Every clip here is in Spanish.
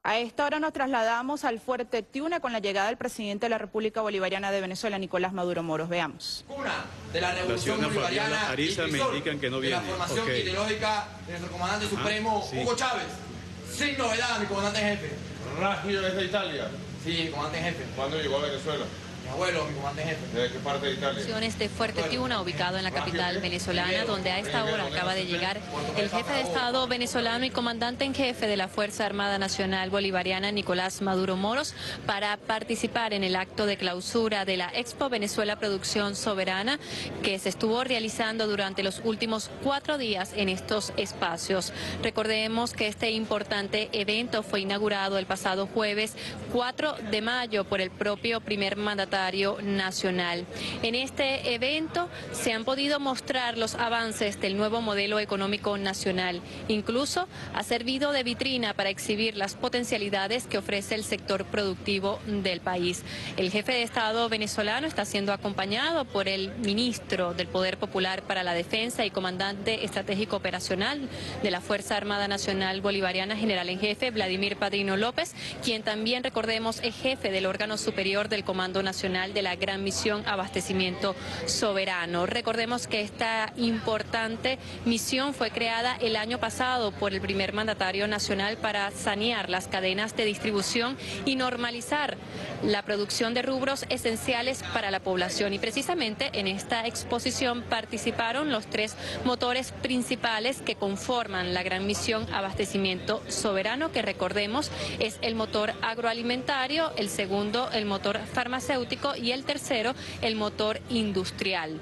A esta hora nos trasladamos al Fuerte Tiuna con la llegada del presidente de la República Bolivariana de Venezuela, Nicolás Maduro Moros. Veamos. Cuna de la revolución bolivariana, Ariza me indican que no viene. De la formación ideológica de nuestro comandante supremo, sí. Hugo Chávez. Sin novedad, mi comandante en jefe. Rágido desde Italia. Sí, mi comandante en jefe. ¿Cuándo llegó a Venezuela? Mi abuelo, mi comandante en jefe. ¿De qué parte de Italia? De Fuerte Tiuna, ubicado en la capital venezolana, donde a esta hora acaba de llegar el jefe de Estado venezolano y comandante en jefe de la Fuerza Armada Nacional Bolivariana, Nicolás Maduro Moros, para participar en el acto de clausura de la Expo Venezuela Producción Soberana, que se estuvo realizando durante los últimos 4 días en estos espacios. Recordemos que este importante evento fue inaugurado el pasado jueves 4 de mayo por el propio primer mandatario nacional. En este evento se han podido mostrar los avances del nuevo modelo económico nacional. Incluso ha servido de vitrina para exhibir las potencialidades que ofrece el sector productivo del país. El jefe de Estado venezolano está siendo acompañado por el ministro del Poder Popular para la Defensa y comandante estratégico operacional de la Fuerza Armada Nacional Bolivariana, general en jefe Vladimir Padrino López, quien también, recordemos, es jefe del órgano superior del Comando Nacional de la Gran Misión Abastecimiento Soberano. Recordemos que esta importante misión fue creada el año pasado por el primer mandatario nacional para sanear las cadenas de distribución y normalizar la producción de rubros esenciales para la población. Y precisamente en esta exposición participaron los 3 motores principales que conforman la Gran Misión Abastecimiento Soberano, que recordemos es el motor agroalimentario, el segundo el motor farmacéutico y el tercero el motor industrial.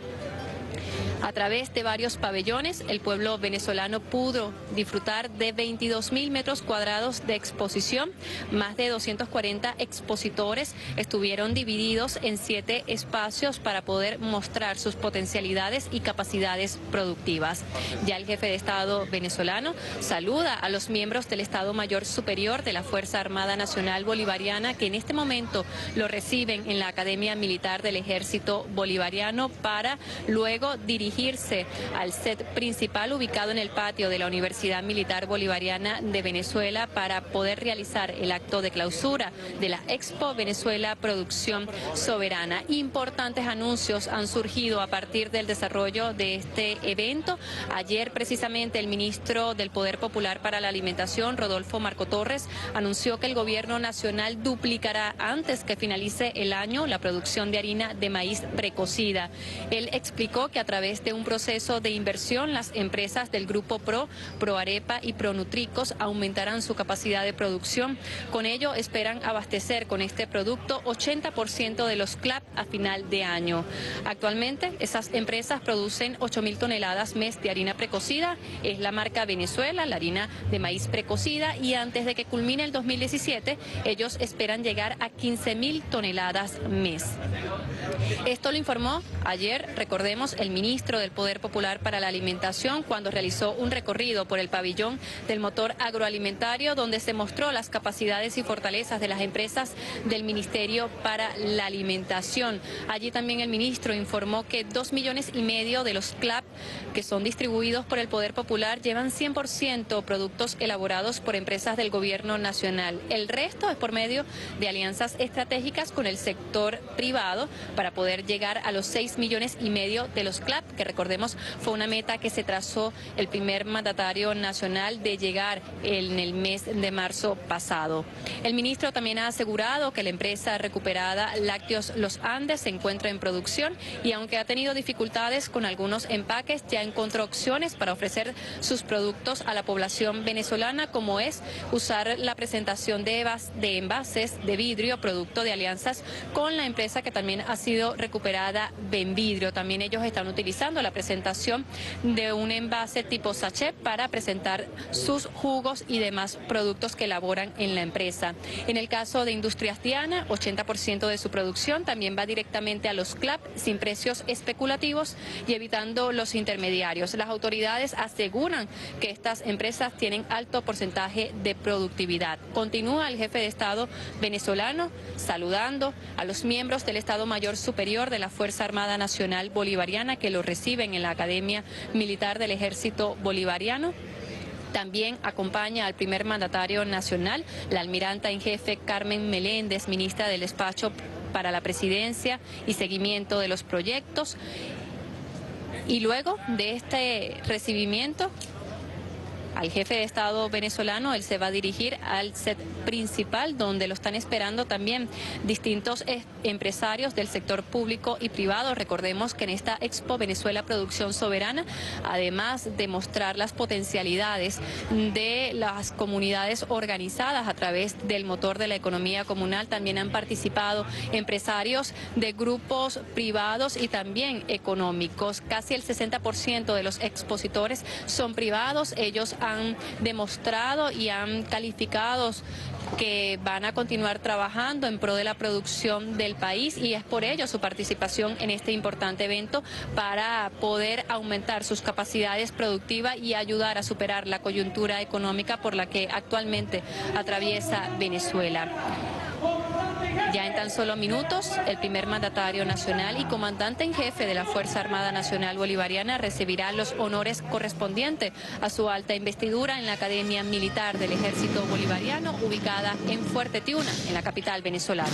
A través de varios pabellones, el pueblo venezolano pudo disfrutar de 22.000 metros cuadrados de exposición. Más de 240 expositores estuvieron divididos en 7 espacios para poder mostrar sus potencialidades y capacidades productivas. Ya el jefe de Estado venezolano saluda a los miembros del Estado Mayor Superior de la Fuerza Armada Nacional Bolivariana, que en este momento lo reciben en la Academia Militar del Ejército Bolivariano, para luego dirigirse al set principal ubicado en el patio de la Universidad Militar Bolivariana de Venezuela para poder realizar el acto de clausura de la Expo Venezuela Producción Soberana. Importantes anuncios han surgido a partir del desarrollo de este evento. Ayer precisamente el ministro del Poder Popular para la Alimentación, Rodolfo Marco Torres, anunció que el gobierno nacional duplicará antes que finalice el año la producción de harina de maíz precocida. Él explicó que a través de un proceso de inversión, las empresas del Grupo Proarepa y Pronutricos aumentarán su capacidad de producción. Con ello esperan abastecer con este producto 80% de los CLAP a final de año. Actualmente esas empresas producen 8.000 toneladas mes de harina precocida. Es la marca Venezuela, la harina de maíz precocida, y antes de que culmine el 2017, ellos esperan llegar a 15.000 toneladas mes. Esto lo informó ayer, recordemos, el ministro del Poder Popular para la Alimentación cuando realizó un recorrido por el pabellón del motor agroalimentario, donde se mostró las capacidades y fortalezas de las empresas del Ministerio para la Alimentación. Allí también el ministro informó que 2,5 millones de los CLAP que son distribuidos por el Poder Popular llevan 100% productos elaborados por empresas del gobierno nacional. El resto es por medio de alianzas estratégicas con el sector privado para poder llegar a los 6,5 millones de los CLAP, que recordemos fue una meta que se trazó el primer mandatario nacional de llegar en el mes de marzo pasado. El ministro también ha asegurado que la empresa recuperada Lácteos Los Andes se encuentra en producción y aunque ha tenido dificultades con algunos empaques, ya encontró opciones para ofrecer sus productos a la población venezolana, como es usar la presentación de envases de vidrio, producto de alianzas con la empresa que también ha sido recuperada, Benvidrio. También ellos están utilizando la presentación de un envase tipo sachet para presentar sus jugos y demás productos que elaboran en la empresa. En el caso de Industrias Diana, 80% de su producción también va directamente a los CLAP sin precios especulativos y evitando los intermediarios. Las autoridades aseguran que estas empresas tienen alto porcentaje de productividad. Continúa el jefe de Estado venezolano saludando a los miembros del Estado Mayor Superior de la Fuerza Armada Nacional Bolivariana que lo reciben en la Academia Militar del Ejército Bolivariano. También acompaña al primer mandatario nacional, la almiranta en jefe Carmen Meléndez, ministra del Despacho para la Presidencia y seguimiento de los proyectos. Y luego de este recibimiento al jefe de Estado venezolano, él se va a dirigir al set principal, donde lo están esperando también distintos empresarios del sector público y privado. Recordemos que en esta Expo Venezuela Producción Soberana, además de mostrar las potencialidades de las comunidades organizadas a través del motor de la economía comunal, también han participado empresarios de grupos privados y también económicos. Casi el 60% de los expositores son privados. Ellos han demostrado y han calificado que van a continuar trabajando en pro de la producción del país, y es por ello su participación en este importante evento, para poder aumentar sus capacidades productivas y ayudar a superar la coyuntura económica por la que actualmente atraviesa Venezuela. Ya en tan solo minutos, el primer mandatario nacional y comandante en jefe de la Fuerza Armada Nacional Bolivariana recibirá los honores correspondientes a su alta investidura en la Academia Militar del Ejército Bolivariano, ubicada en Fuerte Tiuna, en la capital venezolana.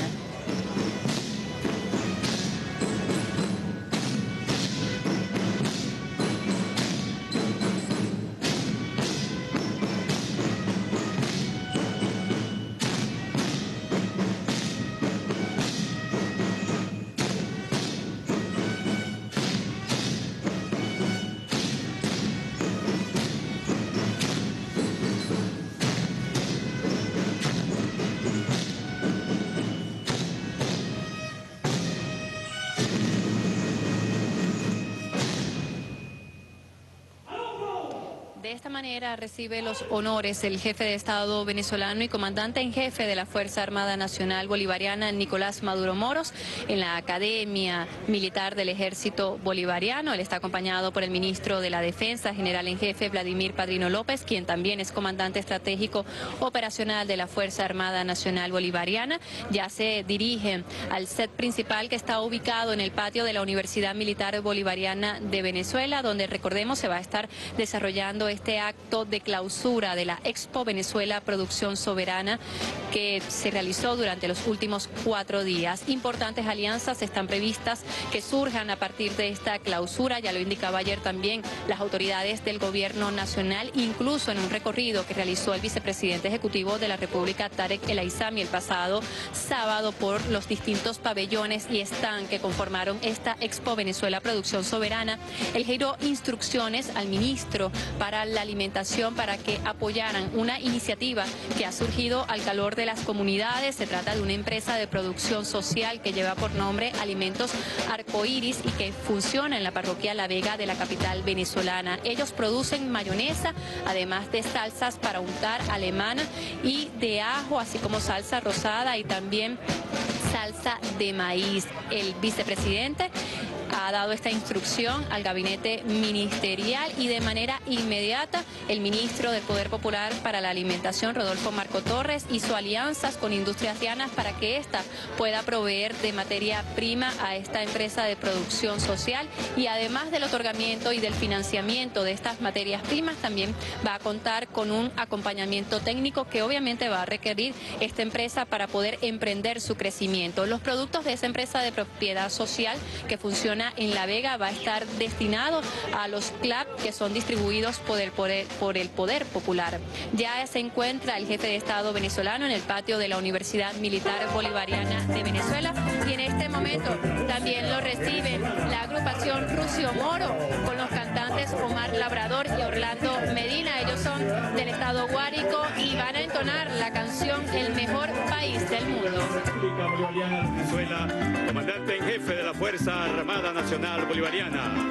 De esta manera recibe los honores el jefe de Estado venezolano y comandante en jefe de la Fuerza Armada Nacional Bolivariana, Nicolás Maduro Moros, en la Academia Militar del Ejército Bolivariano. Él está acompañado por el ministro de la Defensa, general en jefe Vladimir Padrino López, quien también es comandante estratégico operacional de la Fuerza Armada Nacional Bolivariana. Ya se dirige al set principal, que está ubicado en el patio de la Universidad Militar Bolivariana de Venezuela, donde, recordemos, se va a estar desarrollando este acto de clausura de la Expo Venezuela Producción Soberana, que se realizó durante los últimos 4 días. Importantes alianzas están previstas que surjan a partir de esta clausura, ya lo indicaba ayer también las autoridades del gobierno nacional, incluso en un recorrido que realizó el vicepresidente ejecutivo de la República, Tarek El Aissami, el pasado sábado por los distintos pabellones y stand que conformaron esta Expo Venezuela Producción Soberana. Él giró instrucciones al ministro para la alimentación para que apoyaran una iniciativa que ha surgido al calor de las comunidades. Se trata de una empresa de producción social que lleva por nombre Alimentos Arcoíris y que funciona en la parroquia La Vega de la capital venezolana. Ellos producen mayonesa, además de salsas para untar alemana y de ajo, así como salsa rosada y también salsa de maíz. El vicepresidente ha dado esta instrucción al gabinete ministerial y de manera inmediata el ministro del Poder Popular para la Alimentación, Rodolfo Marco Torres, hizo alianzas con Industrias Dianas para que ésta pueda proveer de materia prima a esta empresa de producción social, y además del otorgamiento y del financiamiento de estas materias primas, también va a contar con un acompañamiento técnico que obviamente va a requerir esta empresa para poder emprender su crecimiento. Los productos de esa empresa de propiedad social que funciona en La Vega va a estar destinado a los CLAP que son distribuidos por el Poder Popular. Ya se encuentra el jefe de Estado venezolano en el patio de la Universidad Militar Bolivariana de Venezuela, y en este momento también lo recibe la agrupación Rucio Moro con los cantantes Omar Labrador y Orlando Medina. Ellos son del estado Guárico y van a entonar la canción El Mejor País del Mundo. República Bolivariana de Venezuela, comandante en jefe de la Fuerza Armada Nacional Bolivariana.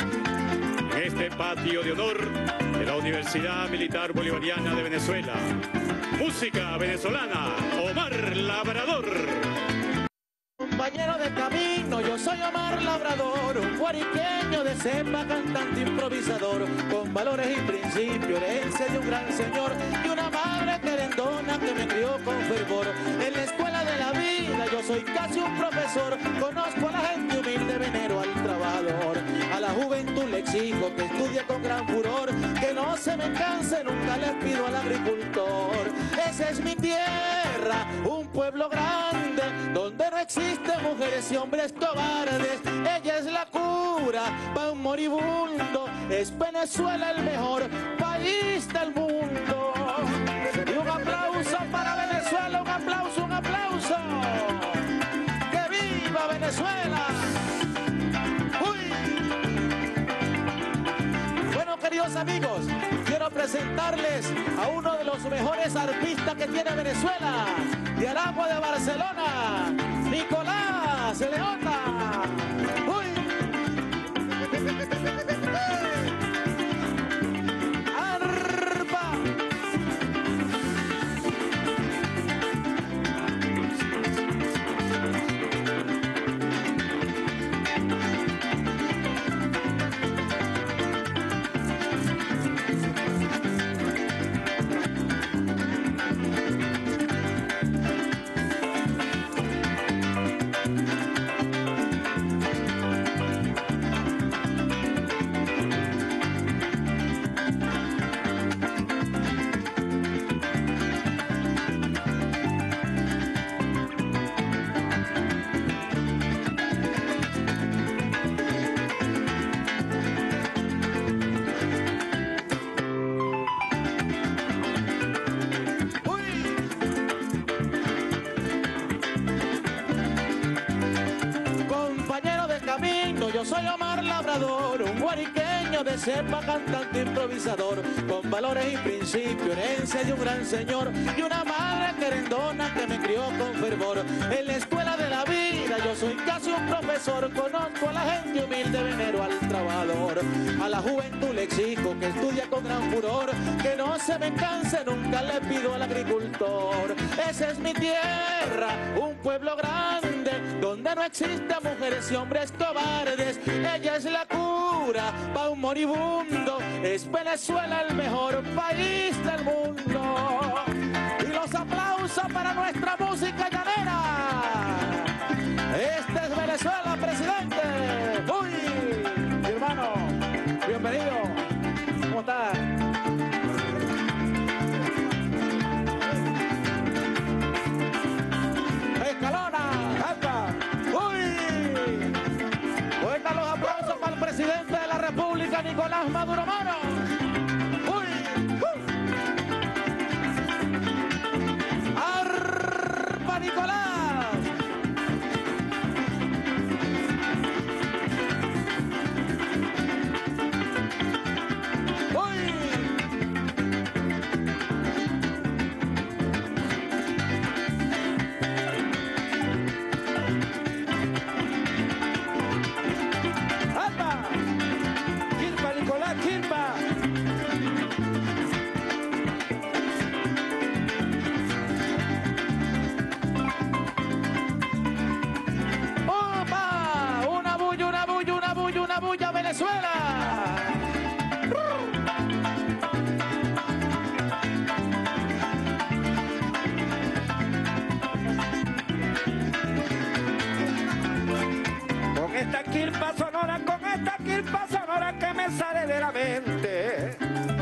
En este patio de honor de la Universidad Militar Bolivariana de Venezuela. Música venezolana, Omar Labrador. Compañero de camino, yo soy Omar Labrador, un guariqueño de cepa, cantante improvisador, con valores y principios, herencia de un gran señor y una madre querendona que me crió con fervor. En la escuela de la vida yo soy casi un profesor, conozco a la gente humilde, venero al trabajador. A la juventud le exijo que estudie con gran furor, que no se se me canse, nunca les pido al agricultor. Esa es mi tierra, un pueblo grande, donde no existen mujeres y hombres cobardes. Ella es la cura para un moribundo, es Venezuela el mejor país del mundo. Y un aplauso para Venezuela, un aplauso, un aplauso. ¡Que viva Venezuela! Bueno, queridos amigos, quiero presentarles a uno de los mejores arpistas que tiene Venezuela, de Aragua de Barcelona, Nicolás Leota. Yo soy Omar Labrador, un guariqueño de cepa, cantante improvisador, con valores y principios, herencia de un gran señor y una madre querendona que me crió con fervor. En la escuela de la vida yo soy casi un profesor, conozco a la gente humilde, venero al trabajador. A la juventud le exijo que estudia con gran furor, que no se me canse, nunca le pido al agricultor. Esa es mi tierra, un pueblo grande, donde no existen mujeres y hombres cobardes. Ella es la cura pa' un moribundo, es Venezuela el mejor país del mundo. Y los aplausos para nuestra música llanera. Este es Venezuela, presidente. Uy, mi hermano, bienvenido. ¿Cómo estás? Escalona, alta. Uy. Cuentan los aplausos para el presidente de la República, Nicolás Maduro Moros. Uy. Arpa Nicolás. Una bulla Venezuela. Con esta quilpa sonora que me sale de la mente,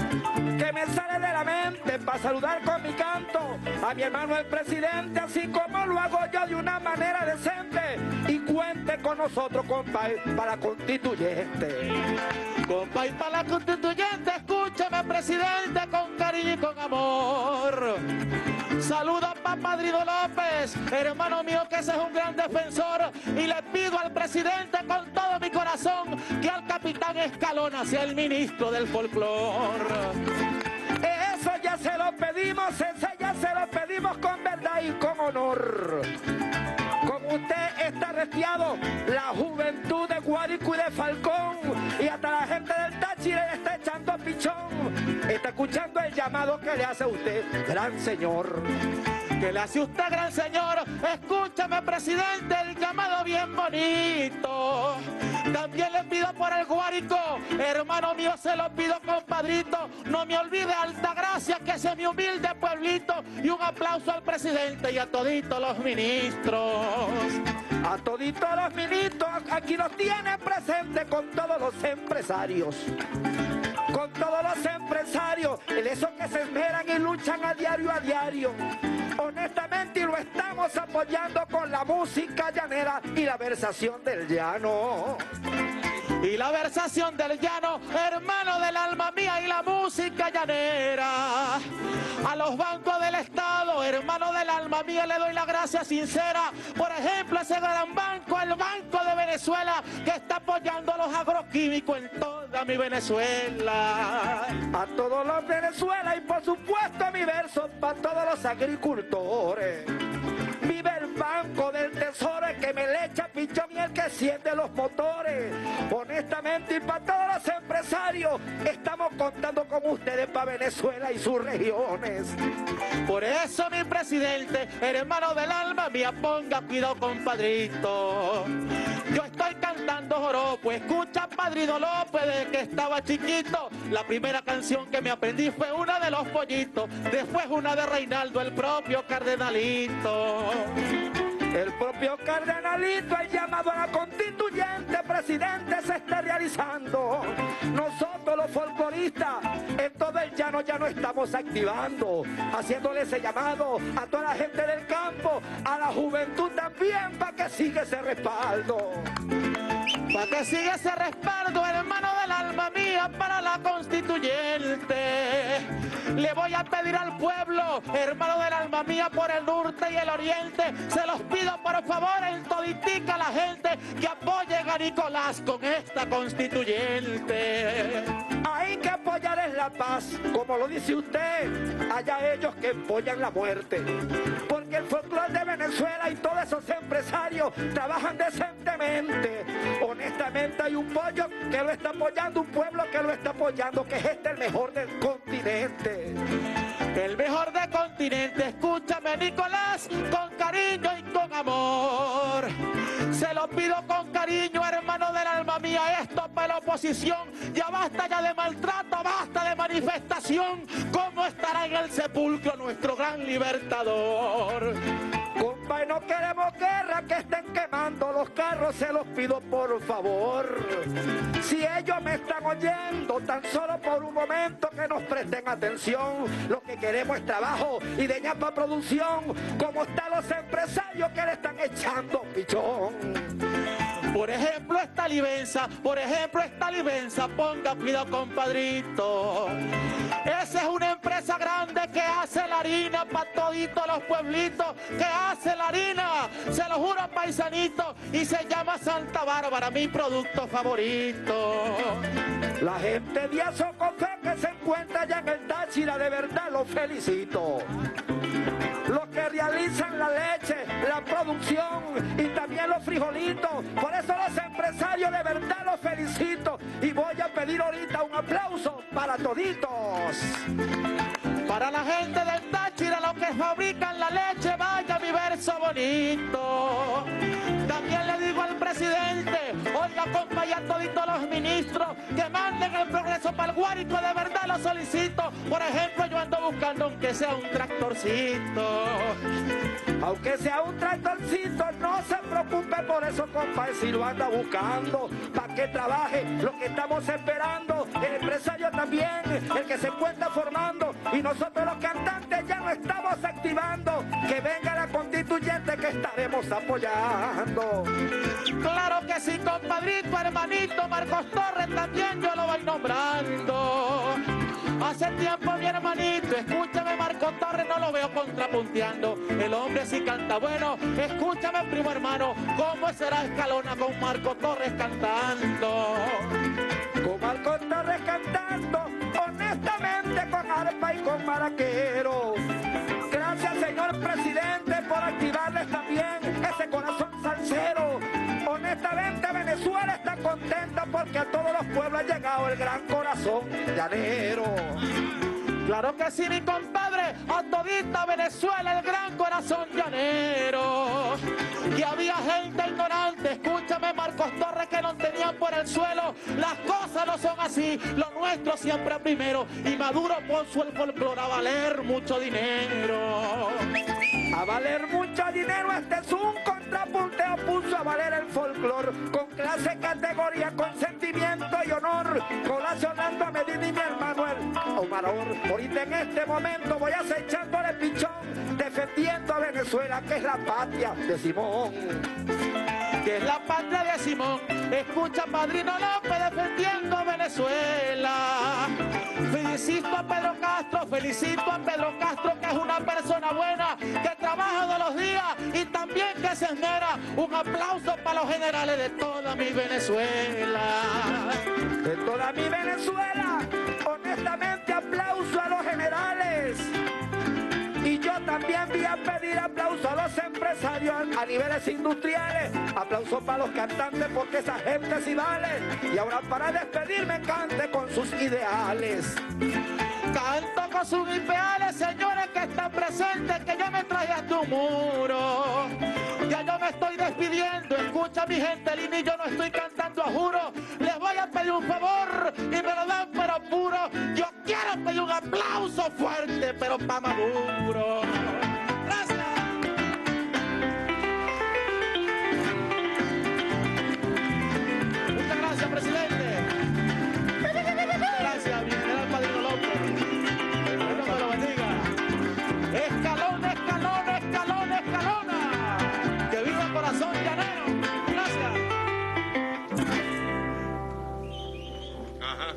para saludar con mi canto a mi hermano el presidente, así como lo hago yo de una manera decente. Y cuente con nosotros, compay, para la constituyente. Compay, para la constituyente, escúchame, presidente, con cariño y con amor. Saluda a Papadrino López, hermano mío, que ese es un gran defensor. Y le pido al presidente con todo mi corazón que al capitán Escalona sea el ministro del folclor. Eso ya se lo pedimos, ese ya se lo pedimos con verdad y con honor. Como usted está resfriado, la juventud de Guárico y de Falcón y hasta la gente del Táchira le está echando pichón. Está escuchando el llamado que le hace a usted, gran señor. Que le hace usted, gran señor. Escúchame, presidente, el llamado bien bonito. También le pido por el Guárico, hermano mío, se lo pido, compadrito. No me olvide Altagracia, que ese es mi humilde pueblito. Y un aplauso al presidente y a toditos los ministros. A toditos los ministros, aquí los tiene presente con todos los empresarios. con todos los empresarios, esos que se esmeran y luchan a diario, honestamente, y lo estamos apoyando con la música llanera y la versación del llano. Y la versación del llano, hermano del alma mía, y la música llanera. A los bancos del Estado, hermano del alma mía, le doy la gracia sincera. Por ejemplo, ese gran banco, el Banco de Venezuela, que está apoyando a los agroquímicos en toda mi Venezuela. A todos los Venezuela y por supuesto mi verso para todos los agricultores. Vive el Banco del Tesoro, el que me le echa pichón y el que enciende los motores. Honestamente, y para todos los empresarios, estamos contando con ustedes para Venezuela y sus regiones. Por eso, mi presidente, hermano del alma mía, ponga cuidado, compadrito. Yo estoy cantando joropo, escucha Padrino López desde que estaba chiquito. La primera canción que me aprendí fue una de Los Pollitos, después una de Reinaldo, el propio Cardenalito. El propio Cardenalito, el llamado a la constituyente, presidente, se está realizando. Nosotros los folcloristas en todo el llano ya no estamos activando, haciéndole ese llamado a toda la gente del campo, a la juventud también, para que siga ese respaldo. Para que siga ese respaldo, hermano del alma mía, para la constituyente. Le voy a pedir al pueblo, hermano del alma mía, por el norte y el oriente, se los pido por favor en toditica la gente que apoyen a Nicolás con esta constituyente. Hay que apoyar es la paz, como lo dice usted, allá ellos que apoyan la muerte. Porque el folclore de Venezuela y todos esos empresarios trabajan decentemente. Honestamente hay un pollo que lo está apoyando, un pueblo que lo está apoyando, que es el mejor del continente. El mejor del continente, escúchame Nicolás, con cariño y con amor. Se lo pido con cariño, hermano del alma mía, esto para la oposición. Ya basta ya de maltrato, basta de manifestación. ¿Cómo estará en el sepulcro nuestro gran libertador? Compa, y no queremos guerra, que estén quemando los carros, se los pido por favor. Si ellos me están oyendo, tan solo por un momento que nos presten atención. Lo que queremos es trabajo y de ñapa producción, como están los empresarios que le están echando pichón. Por ejemplo, esta Livenza, ponga cuidado, compadrito. Esa es una empresa grande que hace la harina para toditos los pueblitos, que hace la harina, se lo juro paisanito, y se llama Santa Bárbara, mi producto favorito. La gente de Azocofé que se encuentra allá en el Táchira, de verdad los felicito. Los que realizan la leche, la producción y también los frijolitos. Por eso los empresarios de verdad los felicito. Y voy a pedir ahorita un aplauso para toditos. Para la gente del Táchira, los que fabrican la leche, vaya mi verso bonito. También le digo al presidente, oiga, compa, y a toditos los ministros, que manden el progreso para el Guárico, de verdad lo solicito. Por ejemplo, yo ando buscando aunque sea un tractorcito. Aunque sea un tractorcito, no se preocupe por eso, compa, si lo anda buscando, para que trabaje, lo que estamos esperando, el empresario también, el que se encuentra formando, y nosotros los cantantes ya lo estamos activando, que venga la constituyente que estaremos apoyando. Claro que sí, compadrito, hermanito, Marcos Torres también yo lo voy nombrando. Hace tiempo, mi hermanito, escúchame, Marcos Torres, no lo veo contrapunteando. El hombre sí canta bueno. Escúchame, primo hermano, ¿cómo será Escalona con Marcos Torres cantando? Con Marcos Torres cantando, honestamente, con arpa y con maraquero. Gracias, señor presidente, por activarles también ese corazón salsero. Honestamente, Venezuela está contenta porque a todos los pueblos ha llegado el gran corazón llanero. Claro que sí, mi compadre, a todita Venezuela el gran corazón llanero. Y había gente ignorante, escúchame, Marcos Torres, que nos tenían por el suelo. Las cosas no son así, lo nuestro siempre primero. Y Maduro puso el folclore a valer mucho dinero. A valer mucho dinero, este es un contrapunteo puso a valer el folclor, con clase, categoría, con sentimiento y honor, colacionando a Medina y mi hermano el Omarador. Ahorita en este momento voy acechándole pichón, defendiendo a Venezuela, que es la patria de Simón. Que es la patria de Simón. Escucha, Padrino López defendiendo a Venezuela. Felicito a Pedro Castro, que es una persona buena, que trabaja todos los días y también que se esmera. Un aplauso para los generales de toda mi Venezuela. De toda mi Venezuela, honestamente aplauso a los generales. Y yo también voy a pedir aplauso a los empresarios a niveles industriales. Aplauso para los cantantes porque esa gente sí vale. Y ahora para despedirme cante con sus ideales. Canto con sus ideales, señores que están presentes, que yo me traje a tu muro. Ya yo me estoy despidiendo, escucha mi gente linda, y yo no estoy cantando a juro. Les voy a pedir un favor y me lo dan pero puro. Yo quiero pedir un aplauso fuerte, pero pa' Maduro. Gracias. Muchas gracias, presidente. Gracias, mi general Padrino López. Dios me lo bendiga. Escalón, escalón, escalón, escalona. Que viva el corazón llanero. Gracias. Ajá.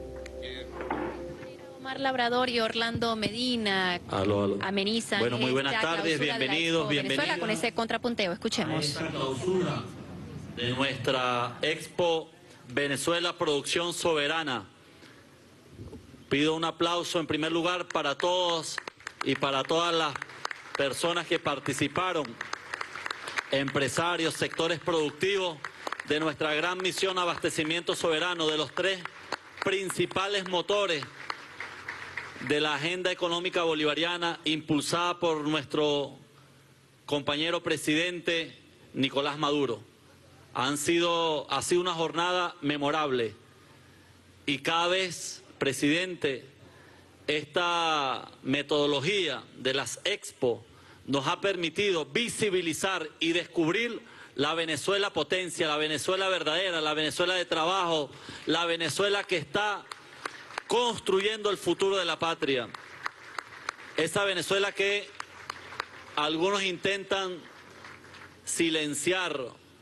Omar Labrador y Orlando Medina amenizan. Bueno, muy buenas esta tardes, clausura de la bienvenidos, Expo Venezuela bienvenidos. con ese contrapunteo. Escuchemos. Esta clausura de nuestra Expo Venezuela Producción Soberana. Pido un aplauso en primer lugar para todos y para todas las personas que participaron, empresarios, sectores productivos de nuestra gran misión Abastecimiento Soberano, de los tres principales motores de la agenda económica bolivariana impulsada por nuestro compañero presidente Nicolás Maduro. Ha sido una jornada memorable y cada vez, presidente, esta metodología de las Expo nos ha permitido visibilizar y descubrir la Venezuela potencia, la Venezuela verdadera, la Venezuela de trabajo, la Venezuela que está construyendo el futuro de la patria. Esa Venezuela que algunos intentan silenciar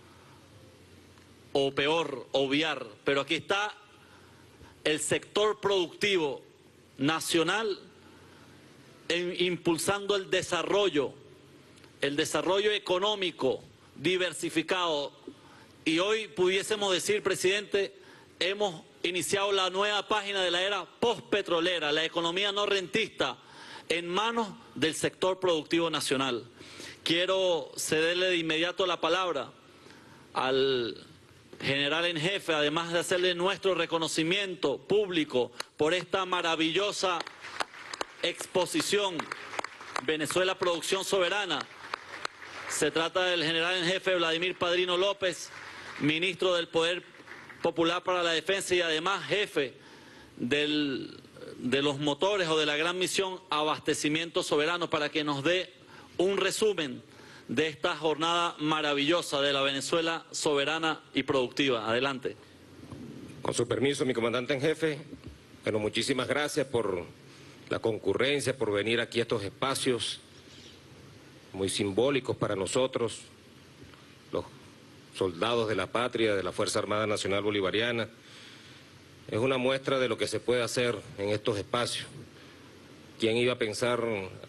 o peor, obviar, pero aquí está el sector productivo nacional impulsando el desarrollo económico diversificado. Y hoy pudiésemos decir, presidente, hemos iniciado la nueva página de la era postpetrolera, la economía no rentista, en manos del sector productivo nacional. Quiero cederle de inmediato la palabra al general en jefe, además de hacerle nuestro reconocimiento público por esta maravillosa exposición Venezuela Producción Soberana. Se trata del general en jefe Vladimir Padrino López, ministro del Poder Popular para la Defensa y además jefe de los motores o de la gran misión Abastecimiento Soberano, para que nos dé un resumen de esta jornada maravillosa de la Venezuela soberana y productiva. Adelante. Con su permiso, mi comandante en jefe, bueno, muchísimas gracias por la concurrencia, por venir aquí a estos espacios muy simbólicos para nosotros, los soldados de la patria, de la Fuerza Armada Nacional Bolivariana. Es una muestra de lo que se puede hacer en estos espacios. ¿Quién iba a pensar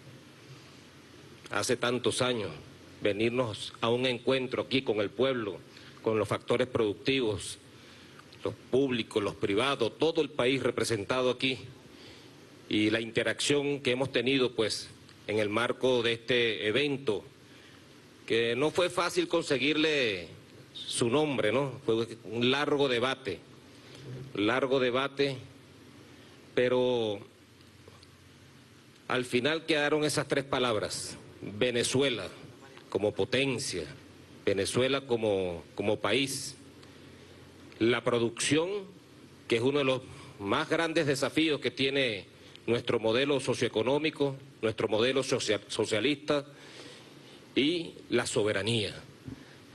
hace tantos años venirnos a un encuentro aquí con el pueblo, con los factores productivos, los públicos, los privados, todo el país representado aquí, y la interacción que hemos tenido pues en el marco de este evento, que no fue fácil conseguirle su nombre, ¿no? Fue un largo debate, pero al final quedaron esas tres palabras: Venezuela como potencia, Venezuela como país, la producción, que es uno de los más grandes desafíos que tiene nuestro modelo socioeconómico, nuestro modelo socialista, y la soberanía.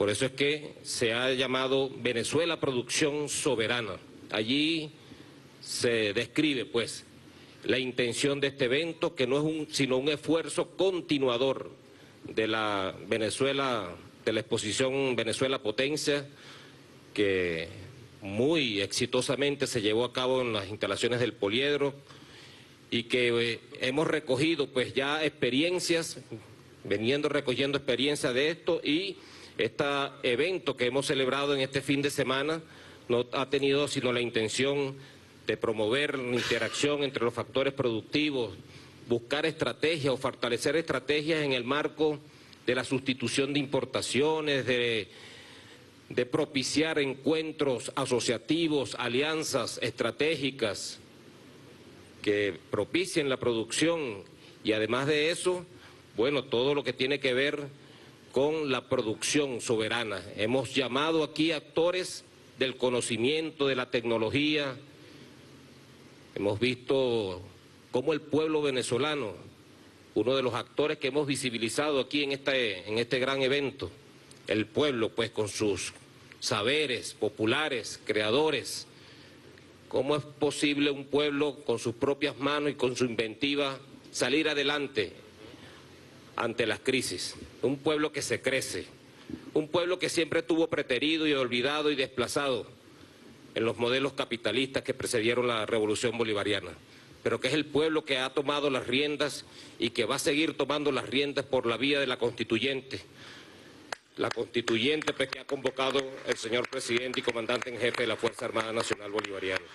Por eso es que se ha llamado Venezuela Producción Soberana. Allí se describe, pues, la intención de este evento, que no es sino un esfuerzo continuador de la Venezuela, de la exposición Venezuela Potencia, que muy exitosamente se llevó a cabo en las instalaciones del Poliedro y que hemos recogido pues ya experiencias, veniendo recogiendo experiencias de esto, y este evento que hemos celebrado en este fin de semana no ha tenido sino la intención de promover la interacción entre los factores productivos, buscar estrategias o fortalecer estrategias en el marco de la sustitución de importaciones, de propiciar encuentros asociativos, alianzas estratégicas que propicien la producción, y además de eso, bueno, todo lo que tiene que ver con la producción soberana. Hemos llamado aquí actores del conocimiento, de la tecnología. Hemos visto cómo el pueblo venezolano, uno de los actores que hemos visibilizado aquí en este gran evento, el pueblo pues con sus saberes populares, creadores. ¿Cómo es posible un pueblo con sus propias manos y con su inventiva salir adelante ante las crisis? Un pueblo que se crece, un pueblo que siempre estuvo preterido y olvidado y desplazado en los modelos capitalistas que precedieron la revolución bolivariana, pero que es el pueblo que ha tomado las riendas y que va a seguir tomando las riendas por la vía de la constituyente. La constituyente pues, que ha convocado el señor presidente y comandante en jefe de la Fuerza Armada Nacional Bolivariana.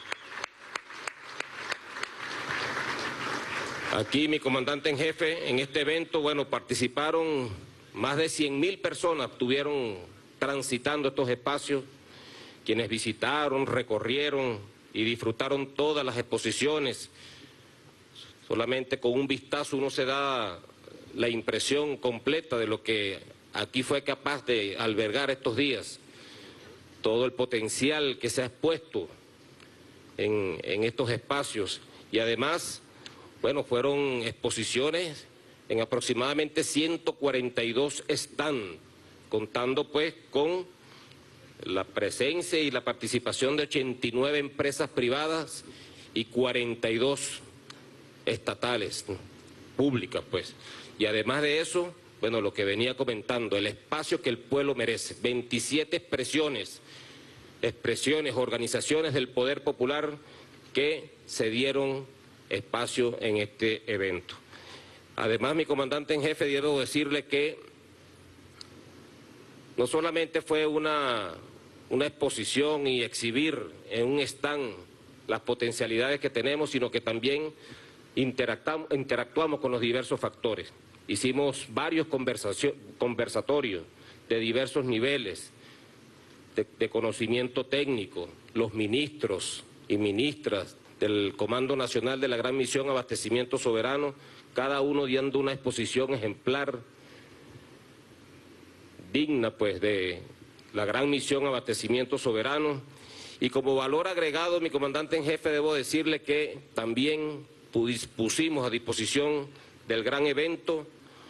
Aquí mi comandante en jefe, en este evento, bueno, participaron más de 100.000 personas, estuvieron transitando estos espacios, quienes visitaron, recorrieron y disfrutaron todas las exposiciones. Solamente con un vistazo uno se da la impresión completa de lo que aquí fue capaz de albergar estos días, todo el potencial que se ha expuesto en estos espacios. Y además, bueno, fueron exposiciones en aproximadamente 142 stands, contando pues con la presencia y la participación de 89 empresas privadas y 42 estatales, públicas pues. Y además de eso, bueno, lo que venía comentando, el espacio que el pueblo merece, 27 expresiones, organizaciones del poder popular que se dieron espacio en este evento. Además, mi comandante en jefe, debo decirle que no solamente fue una exposición y exhibir en un stand las potencialidades que tenemos, sino que también interactuamos con los diversos factores. Hicimos varios conversatorios de diversos niveles de conocimiento técnico, los ministros y ministras del Comando Nacional de la Gran Misión Abastecimiento Soberano, cada uno dando una exposición ejemplar, digna pues de la Gran Misión Abastecimiento Soberano. Y como valor agregado, mi comandante en jefe, debo decirle que también pusimos a disposición del gran evento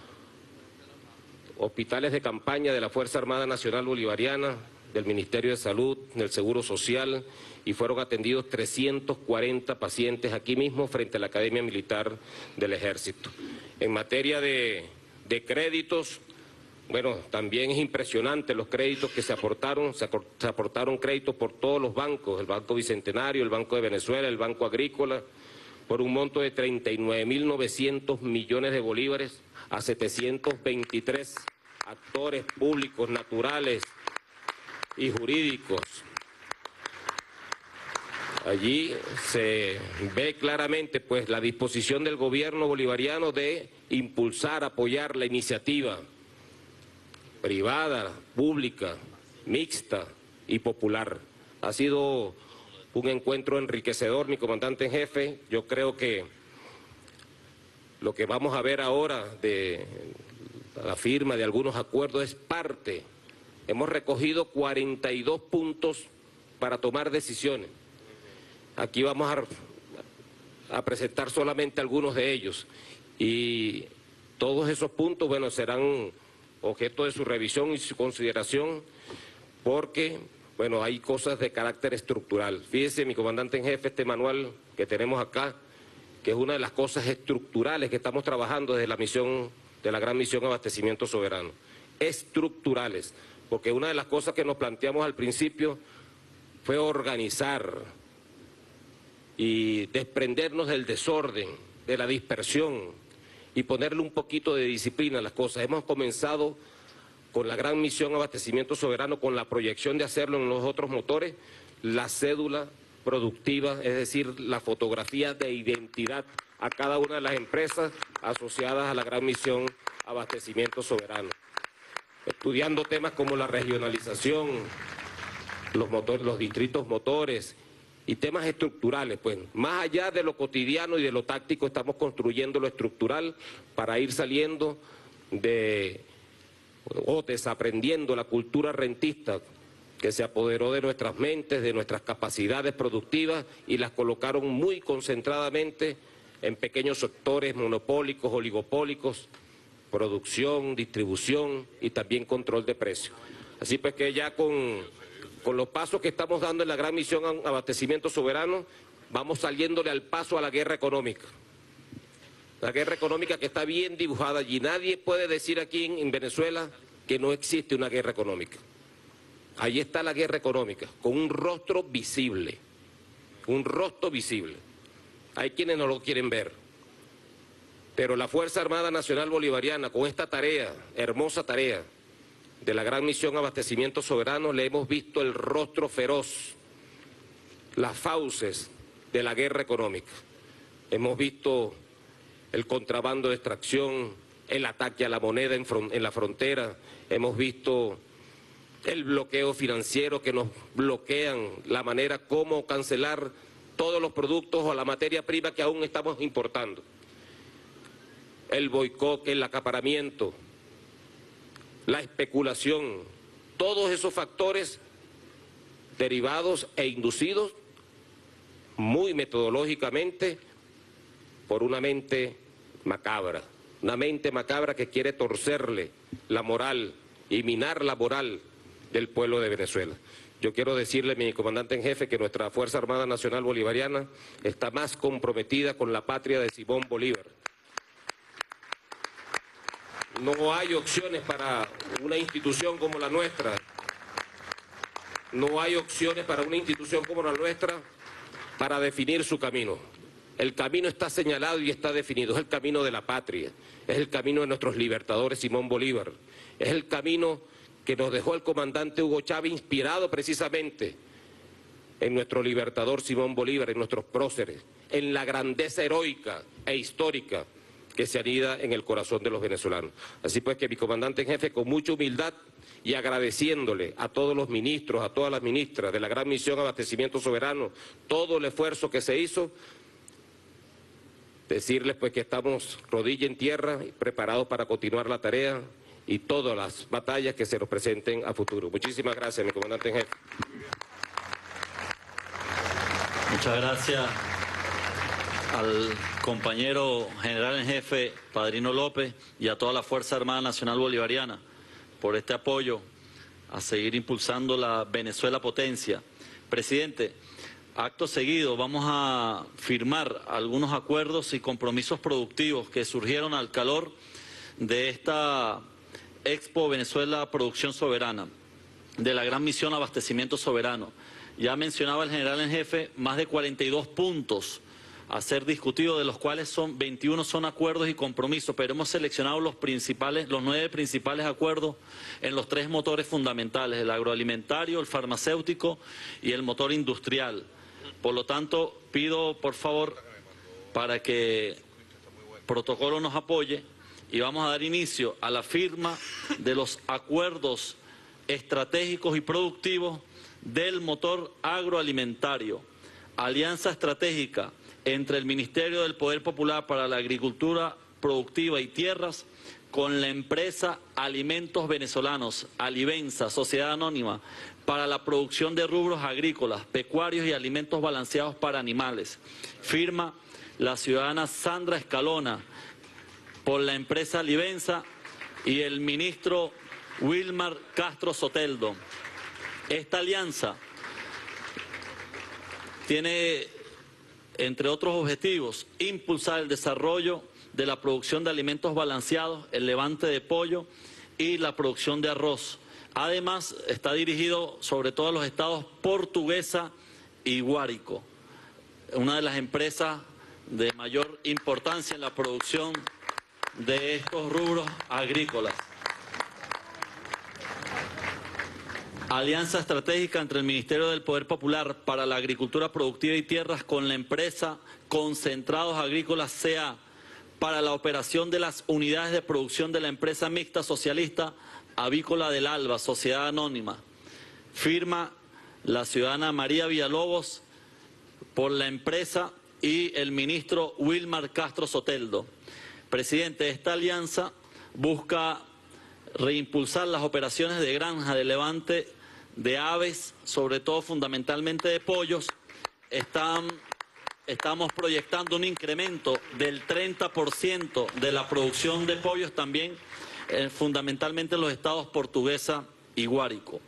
hospitales de campaña de la Fuerza Armada Nacional Bolivariana, del Ministerio de Salud, del Seguro Social, y fueron atendidos 340 pacientes aquí mismo frente a la Academia Militar del Ejército. En materia de créditos, bueno, también es impresionante los créditos que se aportaron créditos por todos los bancos, el Banco Bicentenario, el Banco de Venezuela, el Banco Agrícola, por un monto de 39.900 millones de bolívares a 723 actores públicos, naturales y jurídicos. Allí se ve claramente pues la disposición del gobierno bolivariano de impulsar, apoyar la iniciativa privada, pública, mixta y popular. Ha sido un encuentro enriquecedor, mi comandante en jefe. Yo creo que lo que vamos a ver ahora de la firma de algunos acuerdos es parte. Hemos recogido 42 puntos para tomar decisiones. Aquí vamos a presentar solamente algunos de ellos. Y todos esos puntos, bueno, serán objeto de su revisión y su consideración, porque, bueno, hay cosas de carácter estructural. Fíjese, mi comandante en jefe, este manual que tenemos acá, que es una de las cosas estructurales que estamos trabajando desde la misión, de la gran misión Abastecimiento Soberano. Estructurales, porque una de las cosas que nos planteamos al principio fue organizar y desprendernos del desorden, de la dispersión y ponerle un poquito de disciplina a las cosas. Hemos comenzado con la gran misión Abastecimiento Soberano, con la proyección de hacerlo en los otros motores, la cédula productiva, es decir, la fotografía de identidad a cada una de las empresas asociadas a la gran misión Abastecimiento Soberano. Estudiando temas como la regionalización, los distritos motores y temas estructurales, pues más allá de lo cotidiano y de lo táctico, estamos construyendo lo estructural para ir saliendo o desaprendiendo la cultura rentista que se apoderó de nuestras mentes, de nuestras capacidades productivas y las colocaron muy concentradamente en pequeños sectores monopólicos, oligopólicos, producción, distribución y también control de precios. Así pues que ya con los pasos que estamos dando en la gran misión Abastecimiento Soberano, vamos saliéndole al paso a la guerra económica. La guerra económica que está bien dibujada allí. Nadie puede decir aquí en Venezuela que no existe una guerra económica. Ahí está la guerra económica, con un rostro visible. Un rostro visible. Hay quienes no lo quieren ver. Pero la Fuerza Armada Nacional Bolivariana, con esta tarea, hermosa tarea, de la gran misión Abastecimiento Soberano, le hemos visto el rostro feroz, las fauces de la guerra económica. Hemos visto el contrabando de extracción, el ataque a la moneda en la frontera, hemos visto el bloqueo financiero que nos bloquean la manera como cancelar todos los productos o la materia prima que aún estamos importando. El boicot, el acaparamiento, la especulación, todos esos factores derivados e inducidos muy metodológicamente por una mente macabra que quiere torcerle la moral y minar la moral del pueblo de Venezuela. Yo quiero decirle, mi comandante en jefe, que nuestra Fuerza Armada Nacional Bolivariana está más comprometida con la patria de Simón Bolívar. No hay opciones para una institución como la nuestra. No hay opciones para una institución como la nuestra para definir su camino. El camino está señalado y está definido. Es el camino de la patria. Es el camino de nuestros libertadores Simón Bolívar. Es el camino que nos dejó el comandante Hugo Chávez, inspirado precisamente en nuestro libertador Simón Bolívar, en nuestros próceres, en la grandeza heroica e histórica que se anida en el corazón de los venezolanos. Así pues que mi comandante en jefe, con mucha humildad y agradeciéndole a todos los ministros, a todas las ministras de la gran misión Abastecimiento Soberano, todo el esfuerzo que se hizo, decirles pues que estamos rodilla en tierra, preparados para continuar la tarea y todas las batallas que se nos presenten a futuro. Muchísimas gracias, mi comandante en jefe. Muchas gracias al compañero general en jefe Padrino López y a toda la Fuerza Armada Nacional Bolivariana por este apoyo a seguir impulsando la Venezuela potencia. Presidente, acto seguido vamos a firmar algunos acuerdos y compromisos productivos que surgieron al calor de esta Expo Venezuela Producción Soberana, de la gran misión Abastecimiento Soberano. Ya mencionaba el general en jefe más de 42 puntos a ser discutidos, de los cuales 21 son acuerdos y compromisos, pero hemos seleccionado los 9 principales acuerdos en los 3 motores fundamentales, el agroalimentario, el farmacéutico y el motor industrial. Por lo tanto, pido por favor para que el protocolo nos apoye y vamos a dar inicio a la firma de los acuerdos estratégicos y productivos del motor agroalimentario. Alianza estratégica entre el Ministerio del Poder Popular para la Agricultura Productiva y Tierras con la empresa Alimentos Venezolanos, Alivenza, Sociedad Anónima, para la producción de rubros agrícolas, pecuarios y alimentos balanceados para animales. Firma la ciudadana Sandra Escalona por la empresa Alivenza y el ministro Wilmar Castro Soteldo. Esta alianza tiene, entre otros objetivos, impulsar el desarrollo de la producción de alimentos balanceados, el levante de pollo y la producción de arroz. Además, está dirigido sobre todo a los estados Portuguesa y Guárico, una de las empresas de mayor importancia en la producción de estos rubros agrícolas. Alianza estratégica entre el Ministerio del Poder Popular para la Agricultura Productiva y Tierras con la empresa Concentrados Agrícolas C.A. para la operación de las unidades de producción de la empresa mixta socialista Avícola del Alba, Sociedad Anónima. Firma la ciudadana María Villalobos por la empresa y el ministro Wilmar Castro Soteldo. Presidente, esta alianza busca reimpulsar las operaciones de granja de levante de aves, sobre todo fundamentalmente de pollos. Estamos proyectando un incremento del 30% de la producción de pollos también, fundamentalmente en los estados Portuguesa y Guárico.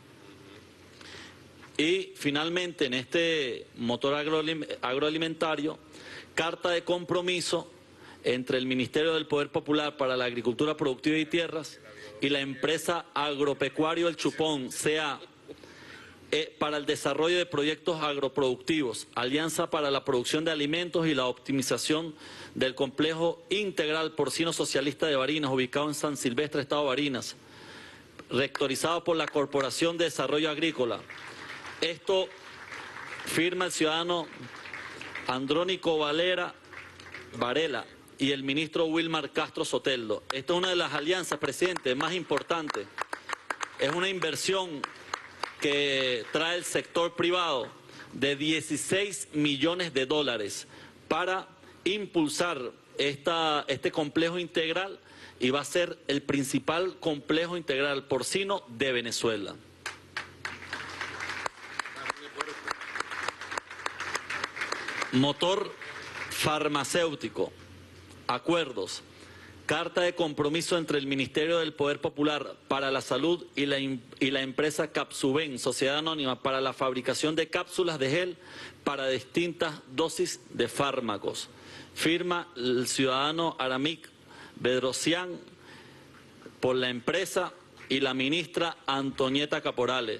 Y finalmente, en este motor agroalimentario, carta de compromiso entre el Ministerio del Poder Popular para la Agricultura Productiva y Tierras y la empresa Agropecuario El Chupón, C.A., para el desarrollo de proyectos agroproductivos, alianza para la producción de alimentos y la optimización del complejo integral porcino socialista de Barinas, ubicado en San Silvestre, Estado de Barinas, rectorizado por la Corporación de Desarrollo Agrícola. Esto firma el ciudadano Andrónico Varela y el ministro Wilmar Castro Soteldo. Esta es una de las alianzas, presidente, más importantes. Es una inversión que trae el sector privado de 16 millones de dólares para impulsar este complejo integral, y va a ser el principal complejo integral porcino de Venezuela. Motor farmacéutico, acuerdos, carta de compromiso entre el Ministerio del Poder Popular para la Salud y la empresa Capsuben, Sociedad Anónima, para la fabricación de cápsulas de gel para distintas dosis de fármacos. Firma el ciudadano Aramik Bedrosian por la empresa y la ministra Antonieta Caporale.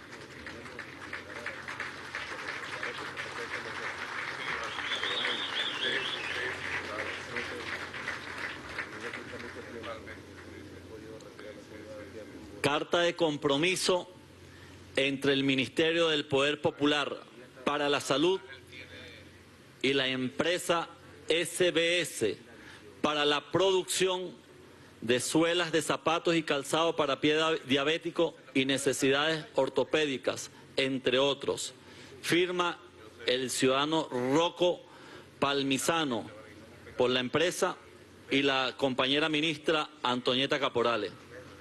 Carta de compromiso entre el Ministerio del Poder Popular para la Salud y la empresa SBS para la producción de suelas de zapatos y calzado para pie diabético y necesidades ortopédicas, entre otros. Firma el ciudadano Rocco Palmisano por la empresa y la compañera ministra Antonieta Caporale.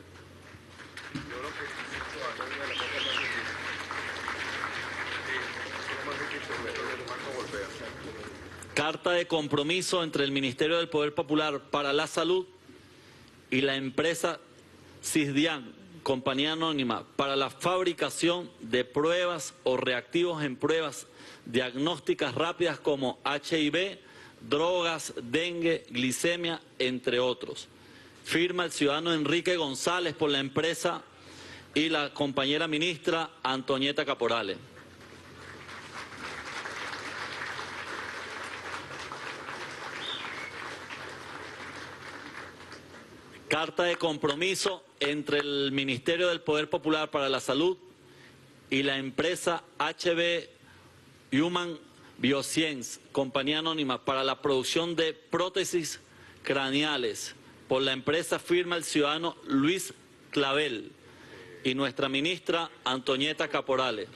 Carta de compromiso entre el Ministerio del Poder Popular para la Salud y la empresa Cisdian, compañía anónima, para la fabricación de pruebas o reactivos en pruebas diagnósticas rápidas como HIV, drogas, dengue, glicemia, entre otros. Firma el ciudadano Enrique González por la empresa y la compañera ministra Antonieta Caporale. Carta de compromiso entre el Ministerio del Poder Popular para la Salud y la empresa HB Human Bioscience, compañía anónima, para la producción de prótesis craneales. Por la empresa firma el ciudadano Luis Clavel y nuestra ministra Antonieta Caporale.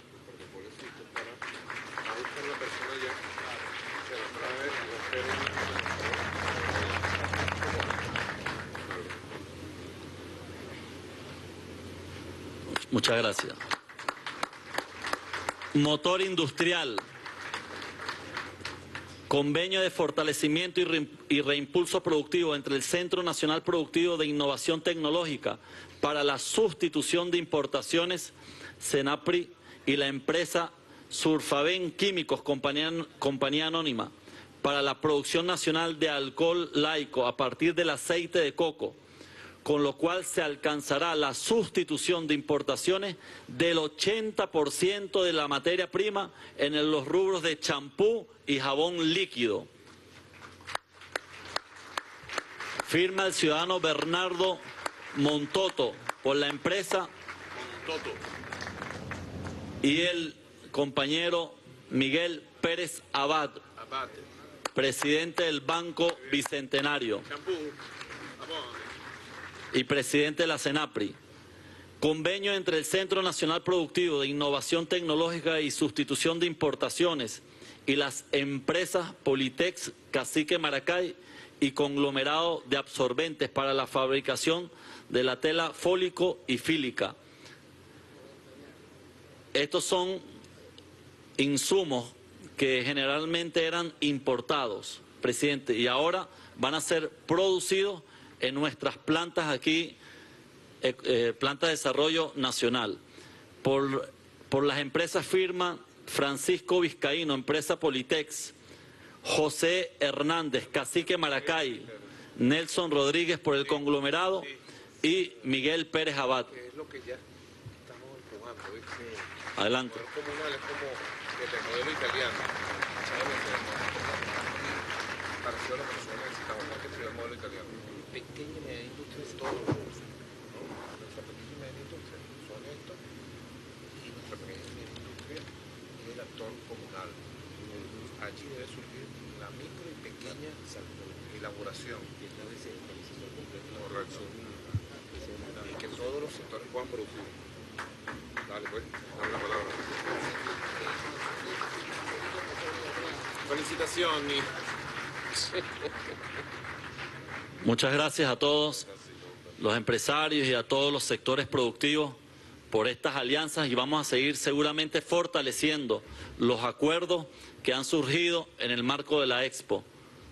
Muchas gracias. Motor industrial. Convenio de fortalecimiento y reimpulso productivo entre el Centro Nacional Productivo de Innovación Tecnológica para la sustitución de importaciones, CENAPRI, y la empresa Surfaven Químicos, compañía anónima, para la producción nacional de alcohol laico a partir del aceite de coco, con lo cual se alcanzará la sustitución de importaciones del 80% de la materia prima en los rubros de champú y jabón líquido. Firma el ciudadano Bernardo Montoto por la empresa y el compañero Miguel Pérez Abad, presidente del Banco Bicentenario y presidente de la CENAPRI. Convenio entre el Centro Nacional Productivo de Innovación Tecnológica y Sustitución de Importaciones y las empresas Politex, Cacique Maracay y Conglomerado de Absorbentes para la fabricación de la tela fólico y fílica. Estos son insumos que generalmente eran importados, presidente, y ahora van a ser producidos en nuestras plantas aquí, plantas de desarrollo nacional. Por las empresas firma Francisco Vizcaíno, empresa Politex, José Hernández, Cacique Maracay, Nelson Rodríguez por el conglomerado y Miguel Pérez Abad. Es lo que ya estamos empujando, ¿viste? Adelante. El comunal es como el modelo italiano. Pareció lo que nosotros necesitamos más que el modelo italiano. Pequeña y media industria es todo. Nuestra pequeña y media industria son estos y nuestra pequeña y media industria es el actor comunal. Allí debe surgir la micro y pequeña elaboración. Correcto. Y que todos los sectores puedan producir. Dale, pues, dale la palabra. Felicitaciones. Muchas gracias a todos los empresarios y a todos los sectores productivos por estas alianzas y vamos a seguir seguramente fortaleciendo los acuerdos que han surgido en el marco de la Expo.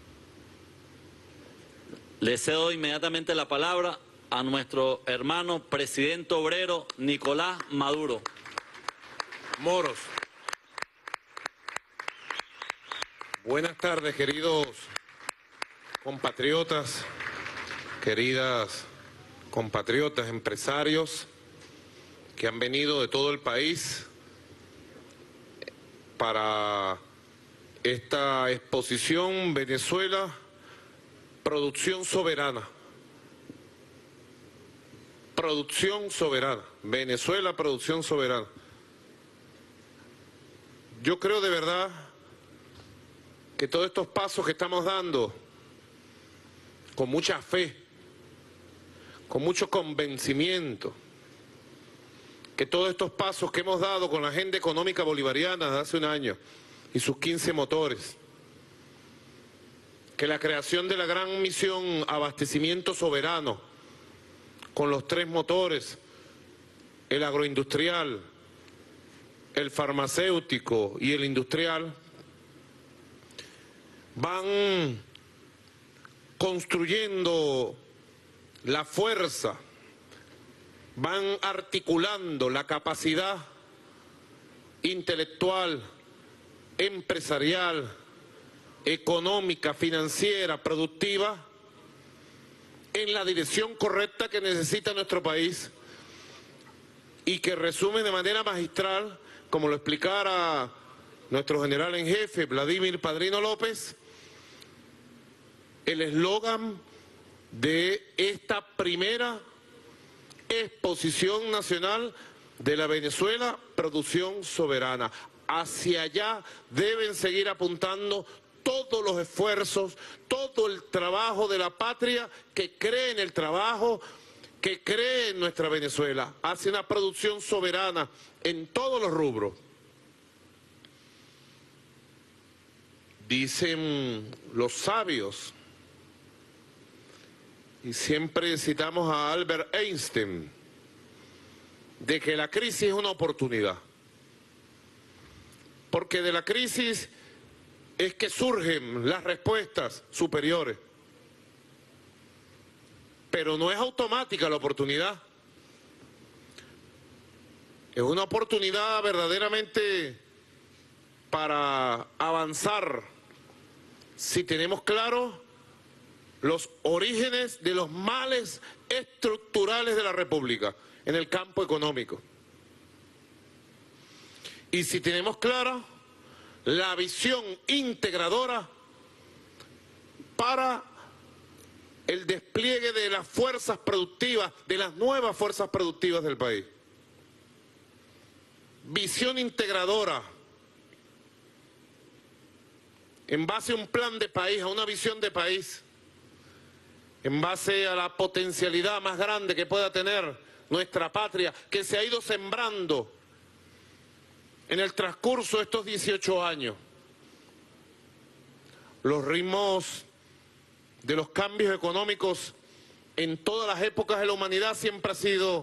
Le cedo inmediatamente la palabra a nuestro hermano presidente obrero Nicolás Maduro. Moros. Buenas tardes, queridos compatriotas, queridas compatriotas, empresarios que han venido de todo el país para esta exposición Venezuela, producción soberana. Producción soberana. Venezuela, producción soberana. Yo creo de verdad que todos estos pasos que estamos dando, con mucha fe, con mucho convencimiento, que todos estos pasos que hemos dado con la agenda económica bolivariana de hace un año y sus 15 motores, que la creación de la gran misión abastecimiento soberano, con los 3 motores, el agroindustrial, el farmacéutico y el industrial, van construyendo la fuerza, van articulando la capacidad intelectual, empresarial, económica, financiera, productiva, en la dirección correcta que necesita nuestro país y que resume de manera magistral, como lo explicara nuestro general en jefe, Vladimir Padrino López, el eslogan de esta primera exposición nacional de la Venezuela, producción soberana. Hacia allá deben seguir apuntando todos los esfuerzos, todo el trabajo de la patria que cree en el trabajo, que cree en nuestra Venezuela, hacia una producción soberana en todos los rubros. Dicen los sabios, y siempre citamos a Albert Einstein, de que la crisis es una oportunidad. Porque de la crisis es que surgen las respuestas superiores. Pero no es automática la oportunidad. Es una oportunidad verdaderamente para avanzar si tenemos claros los orígenes de los males estructurales de la República en el campo económico. Y si tenemos clara la visión integradora para el despliegue de las fuerzas productivas, de las nuevas fuerzas productivas del país. Visión integradora en base a un plan de país, a una visión de país, en base a la potencialidad más grande que pueda tener nuestra patria, que se ha ido sembrando en el transcurso de estos 18 años. Los ritmos de los cambios económicos en todas las épocas de la humanidad siempre han sido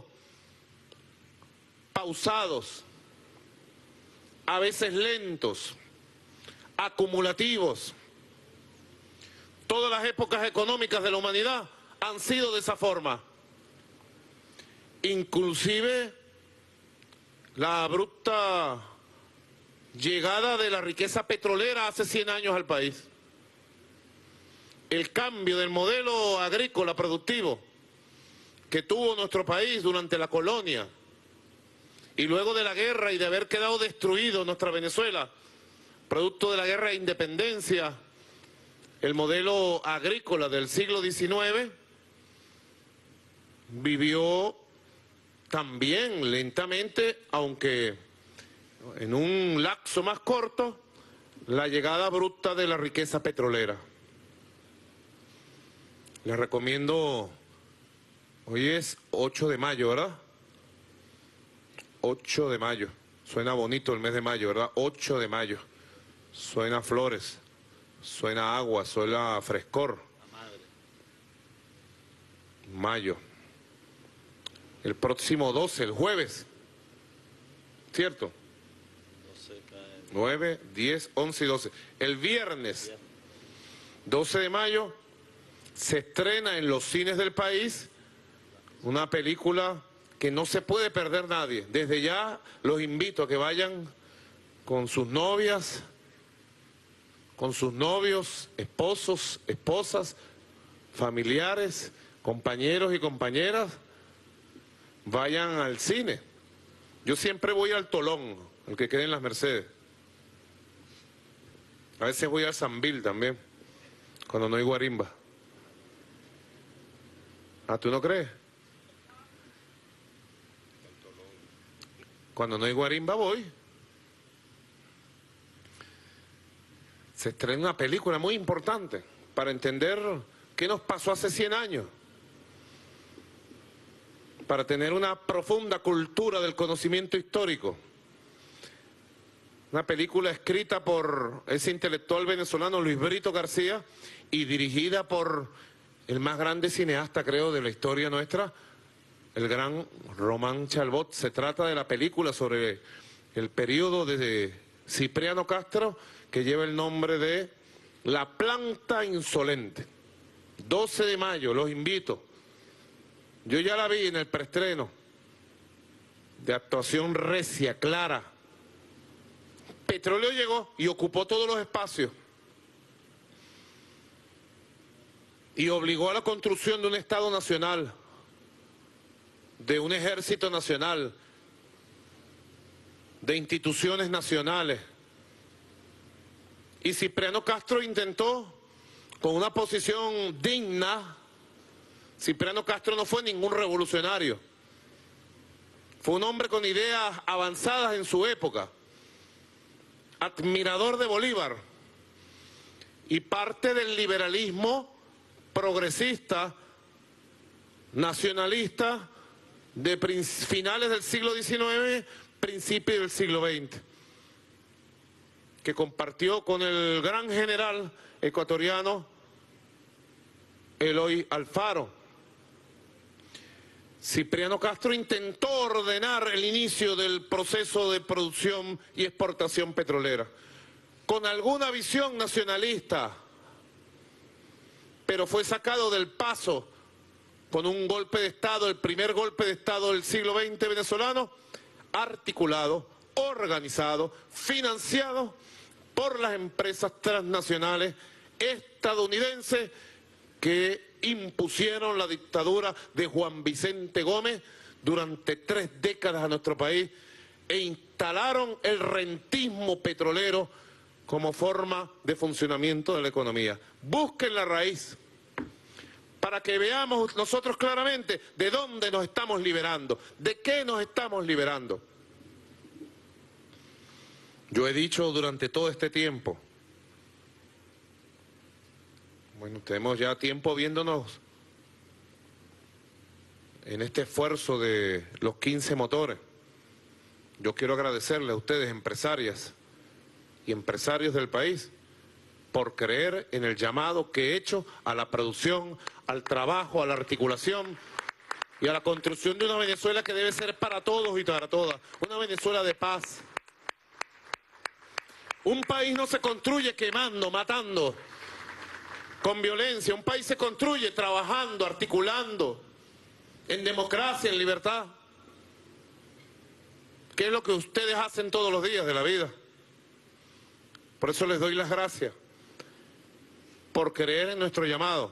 pausados, a veces lentos, acumulativos. Todas las épocas económicas de la humanidad han sido de esa forma. Inclusive la abrupta llegada de la riqueza petrolera hace 100 años al país. El cambio del modelo agrícola productivo que tuvo nuestro país durante la colonia y luego de la guerra y de haber quedado destruido nuestra Venezuela, producto de la guerra de independencia, el modelo agrícola del siglo XIX vivió también lentamente, aunque en un lapso más corto, la llegada abrupta de la riqueza petrolera. Les recomiendo, hoy es 8 de mayo, ¿verdad? 8 de mayo, suena bonito el mes de mayo, ¿verdad? 8 de mayo, suena flores, suena agua, suena frescor. Mayo. El próximo 12, el jueves, ¿cierto? 9, 10, 11 y 12. El viernes 12 de mayo se estrena en los cines del país una película que no se puede perder nadie. Desde ya los invito a que vayan con sus novias, con sus novios, esposos, esposas, familiares, compañeros y compañeras, vayan al cine. Yo siempre voy al Tolón, el que queda en las Mercedes. A veces voy al Sambil también, cuando no hay guarimba. ¿Ah, tú no crees? Cuando no hay guarimba voy. Se estrena una película muy importante para entender qué nos pasó hace 100 años. Para tener una profunda cultura del conocimiento histórico. Una película escrita por ese intelectual venezolano Luis Brito García y dirigida por el más grande cineasta, creo, de la historia nuestra, el gran Román Chalbot. Se trata de la película sobre el periodo de Cipriano Castro, que lleva el nombre de La Planta Insolente. 12 de mayo, los invito. Yo ya la vi en el preestreno, de actuación recia, clara. Petróleo llegó y ocupó todos los espacios. Y obligó a la construcción de un Estado nacional, de un ejército nacional, de instituciones nacionales. Y Cipriano Castro intentó, con una posición digna. Cipriano Castro no fue ningún revolucionario. Fue un hombre con ideas avanzadas en su época, admirador de Bolívar y parte del liberalismo progresista, nacionalista de finales del siglo XIX, principios del siglo XX, que compartió con el gran general ecuatoriano Eloy Alfaro. Cipriano Castro intentó ordenar el inicio del proceso de producción y exportación petrolera. con alguna visión nacionalista, pero fue sacado del paso con un golpe de Estado, el primer golpe de Estado del siglo XX venezolano, articulado, organizado, financiado por las empresas transnacionales estadounidenses que impusieron la dictadura de Juan Vicente Gómez durante 3 décadas a nuestro país e instalaron el rentismo petrolero como forma de funcionamiento de la economía. Busquen la raíz para que veamos nosotros claramente de dónde nos estamos liberando, de qué nos estamos liberando. Yo he dicho durante todo este tiempo, bueno, tenemos ya tiempo viéndonos en este esfuerzo de los 15 motores. Yo quiero agradecerles a ustedes, empresarias y empresarios del país, por creer en el llamado que he hecho a la producción, al trabajo, a la articulación y a la construcción de una Venezuela que debe ser para todos y para todas, una Venezuela de paz. Un país no se construye quemando, matando, con violencia. Un país se construye trabajando, articulando, en democracia, en libertad. ¿Qué es lo que ustedes hacen todos los días de la vida? Por eso les doy las gracias, por creer en nuestro llamado.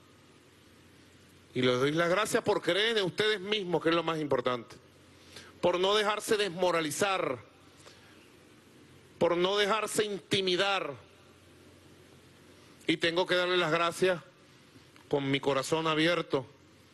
Y les doy las gracias por creer en ustedes mismos, que es lo más importante. Por no dejarse desmoralizar, por no dejarse intimidar. Y tengo que darle las gracias con mi corazón abierto,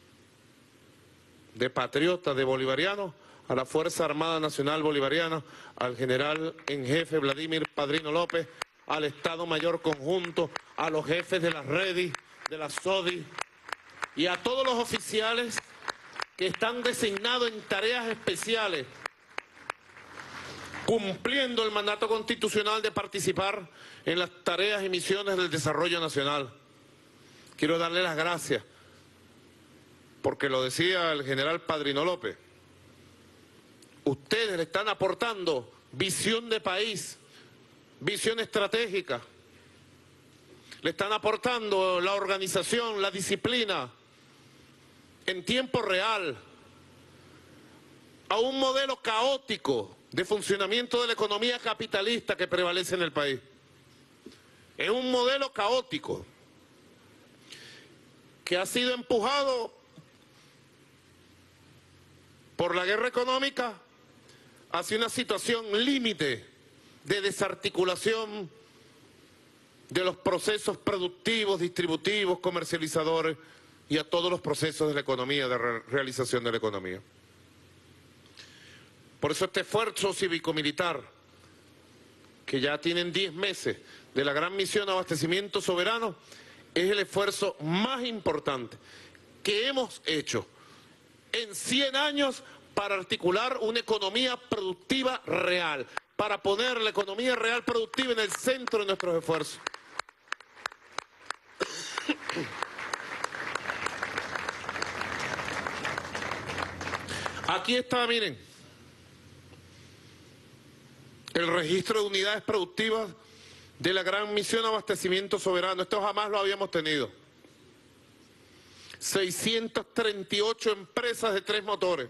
de patriota, de bolivariano, a la Fuerza Armada Nacional Bolivariana, al general en jefe Vladimir Padrino López, al Estado Mayor Conjunto, a los jefes de las REDI, de la SODI y a todos los oficiales que están designados en tareas especiales, cumpliendo el mandato constitucional de participar en las tareas y misiones del desarrollo nacional. Quiero darle las gracias, porque lo decía el general Padrino López, ustedes le están aportando visión de país, visión estratégica, le están aportando la organización, la disciplina, en tiempo real, a un modelo caótico de funcionamiento de la economía capitalista que prevalece en el país. Es un modelo caótico que ha sido empujado por la guerra económica hacia una situación límite de desarticulación de los procesos productivos, distributivos, comercializadores y a todos los procesos de la economía, de realización de la economía. Por eso este esfuerzo cívico-militar, que ya tienen 10 meses de la gran misión Abastecimiento Soberano, es el esfuerzo más importante que hemos hecho en 100 años para articular una economía productiva real, para poner la economía real productiva en el centro de nuestros esfuerzos. Aquí está, miren, el registro de unidades productivas de la gran misión Abastecimiento Soberano. Esto jamás lo habíamos tenido. 638 empresas de 3 motores.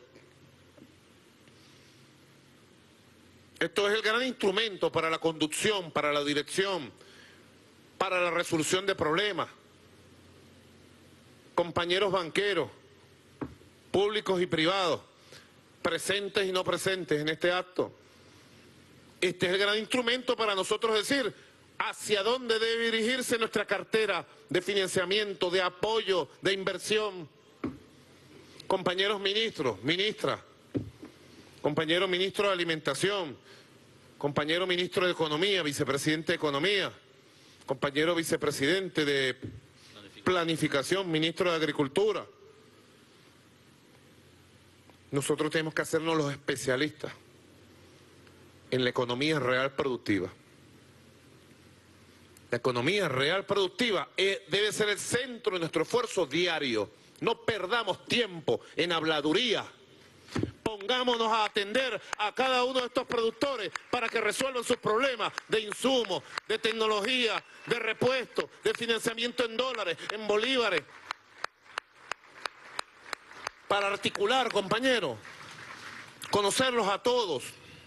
Esto es el gran instrumento para la conducción, para la dirección, para la resolución de problemas. Compañeros banqueros, públicos y privados, presentes y no presentes en este acto. Este es el gran instrumento para nosotros decir hacia dónde debe dirigirse nuestra cartera de financiamiento, de apoyo, de inversión. Compañeros ministros, ministras, compañero ministro de Alimentación, compañero ministro de Economía, vicepresidente de Economía, compañero vicepresidente de Planificación, ministro de Agricultura. Nosotros tenemos que hacernos los especialistas en la economía real productiva. La economía real productiva debe ser el centro de nuestro esfuerzo diario. No perdamos tiempo en habladuría. pongámonos a atender a cada uno de estos productores para que resuelvan sus problemas de insumos, de tecnología, de repuesto, de financiamiento en dólares, en bolívares. Para articular, compañeros, conocerlos a todos.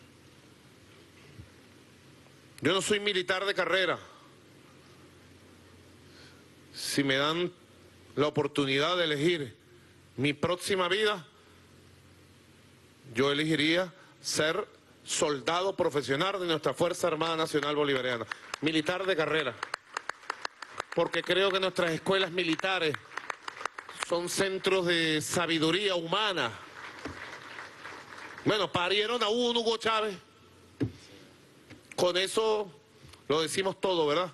Yo no soy militar de carrera. Si me dan la oportunidad de elegir mi próxima vida, yo elegiría ser soldado profesional de nuestra Fuerza Armada Nacional Bolivariana, militar de carrera, porque creo que nuestras escuelas militares son centros de sabiduría humana. Bueno, parieron a un Hugo Chávez. Con eso lo decimos todo, ¿verdad?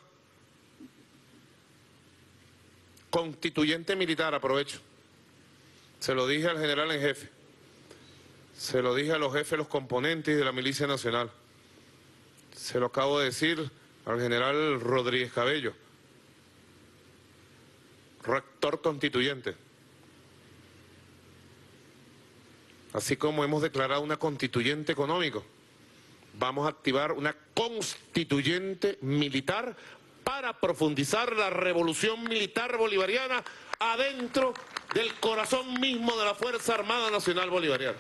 Constituyente militar, aprovecho. Se lo dije al general en jefe. Se lo dije a los jefes, los componentes de la Milicia Nacional. Se lo acabo de decir al general Rodríguez Cabello, rector constituyente. Así como hemos declarado una constituyente económico, vamos a activar una constituyente militar para profundizar la revolución militar bolivariana adentro del corazón mismo de la Fuerza Armada Nacional Bolivariana.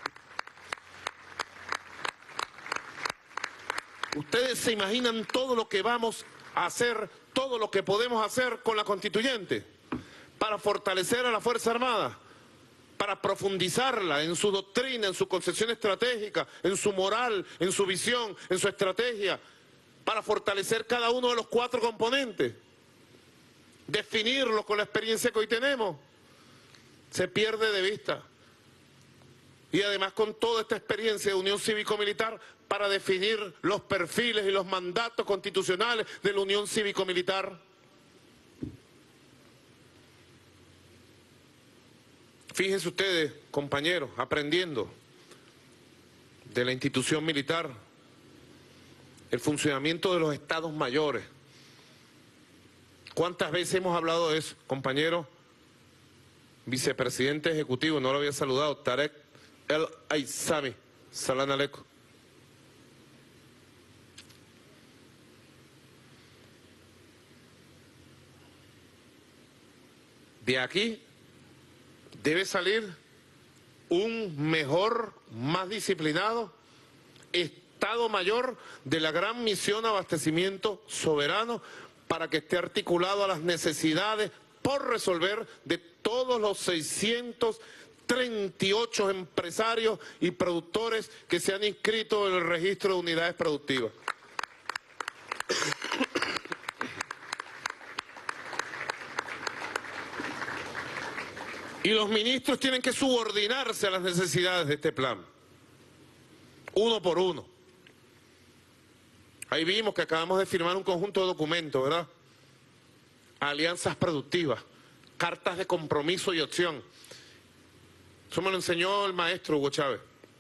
Ustedes se imaginan todo lo que vamos a hacer, todo lo que podemos hacer con la constituyente para fortalecer a la Fuerza Armada, para profundizarla en su doctrina, en su concepción estratégica, en su moral, en su visión, en su estrategia, para fortalecer cada uno de los 4 componentes, definirlo con la experiencia que hoy tenemos. Se pierde de vista. Y además con toda esta experiencia de unión cívico-militar para definir los perfiles y los mandatos constitucionales de la unión cívico-militar. Fíjense ustedes, compañeros, aprendiendo de la institución militar, el funcionamiento de los estados mayores. ¿Cuántas veces hemos hablado de eso, compañero? Vicepresidente ejecutivo, no lo había saludado, Tarek El Aizami, Salam Aleikum. De aquí debe salir un mejor, más disciplinado Estado Mayor de la gran misión abastecimiento soberano para que esté articulado a las necesidades por resolver de todos los 638 empresarios y productores que se han inscrito en el registro de unidades productivas. Y los ministros tienen que subordinarse a las necesidades de este plan, uno por uno. Ahí vimos que acabamos de firmar un conjunto de documentos, ¿verdad? Alianzas productivas, cartas de compromiso y opción. Eso me lo enseñó el maestro Hugo Chávez.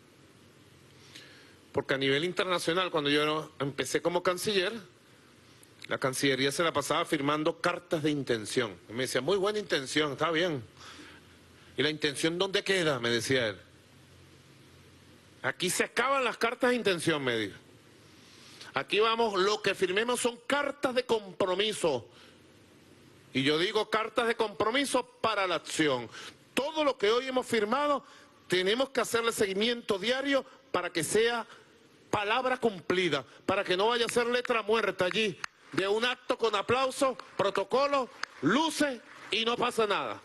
Porque a nivel internacional, cuando yo empecé como canciller, la Cancillería se la pasaba firmando cartas de intención. Y me decía, muy buena intención, está bien. ¿Y la intención dónde queda?, me decía él. Aquí se acaban las cartas de intención, me dijo. Aquí vamos, lo que firmemos son cartas de compromiso. Y yo digo cartas de compromiso para la acción. Todo lo que hoy hemos firmado, tenemos que hacerle seguimiento diario para que sea palabra cumplida, para que no vaya a ser letra muerta allí, de un acto con aplauso, protocolo, luces y no pasa nada.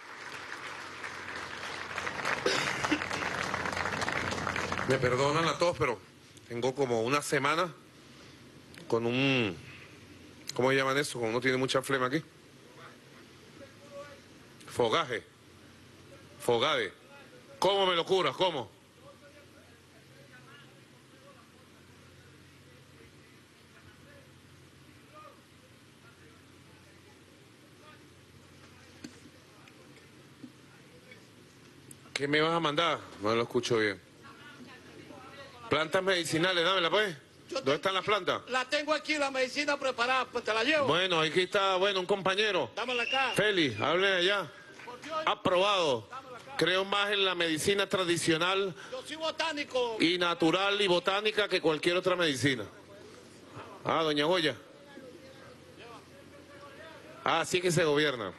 Me perdonan a todos, pero tengo como una semana con un... ¿Cómo llaman eso? Cuando uno tiene mucha flema aquí. Fogaje. Fogade. ¿Cómo me lo curas? ¿Cómo? ¿Qué me vas a mandar? No lo escucho bien. Plantas medicinales, dámela pues. ¿Dónde están las plantas? La tengo aquí, la medicina preparada, pues te la llevo. Bueno, aquí está, bueno, un compañero. Dámela acá. Félix, hable allá. Aprobado. Creo más en la medicina tradicional Yo soy botánico. y natural y botánica que cualquier otra medicina. Ah, doña Goya. Ah, así es que se gobierna.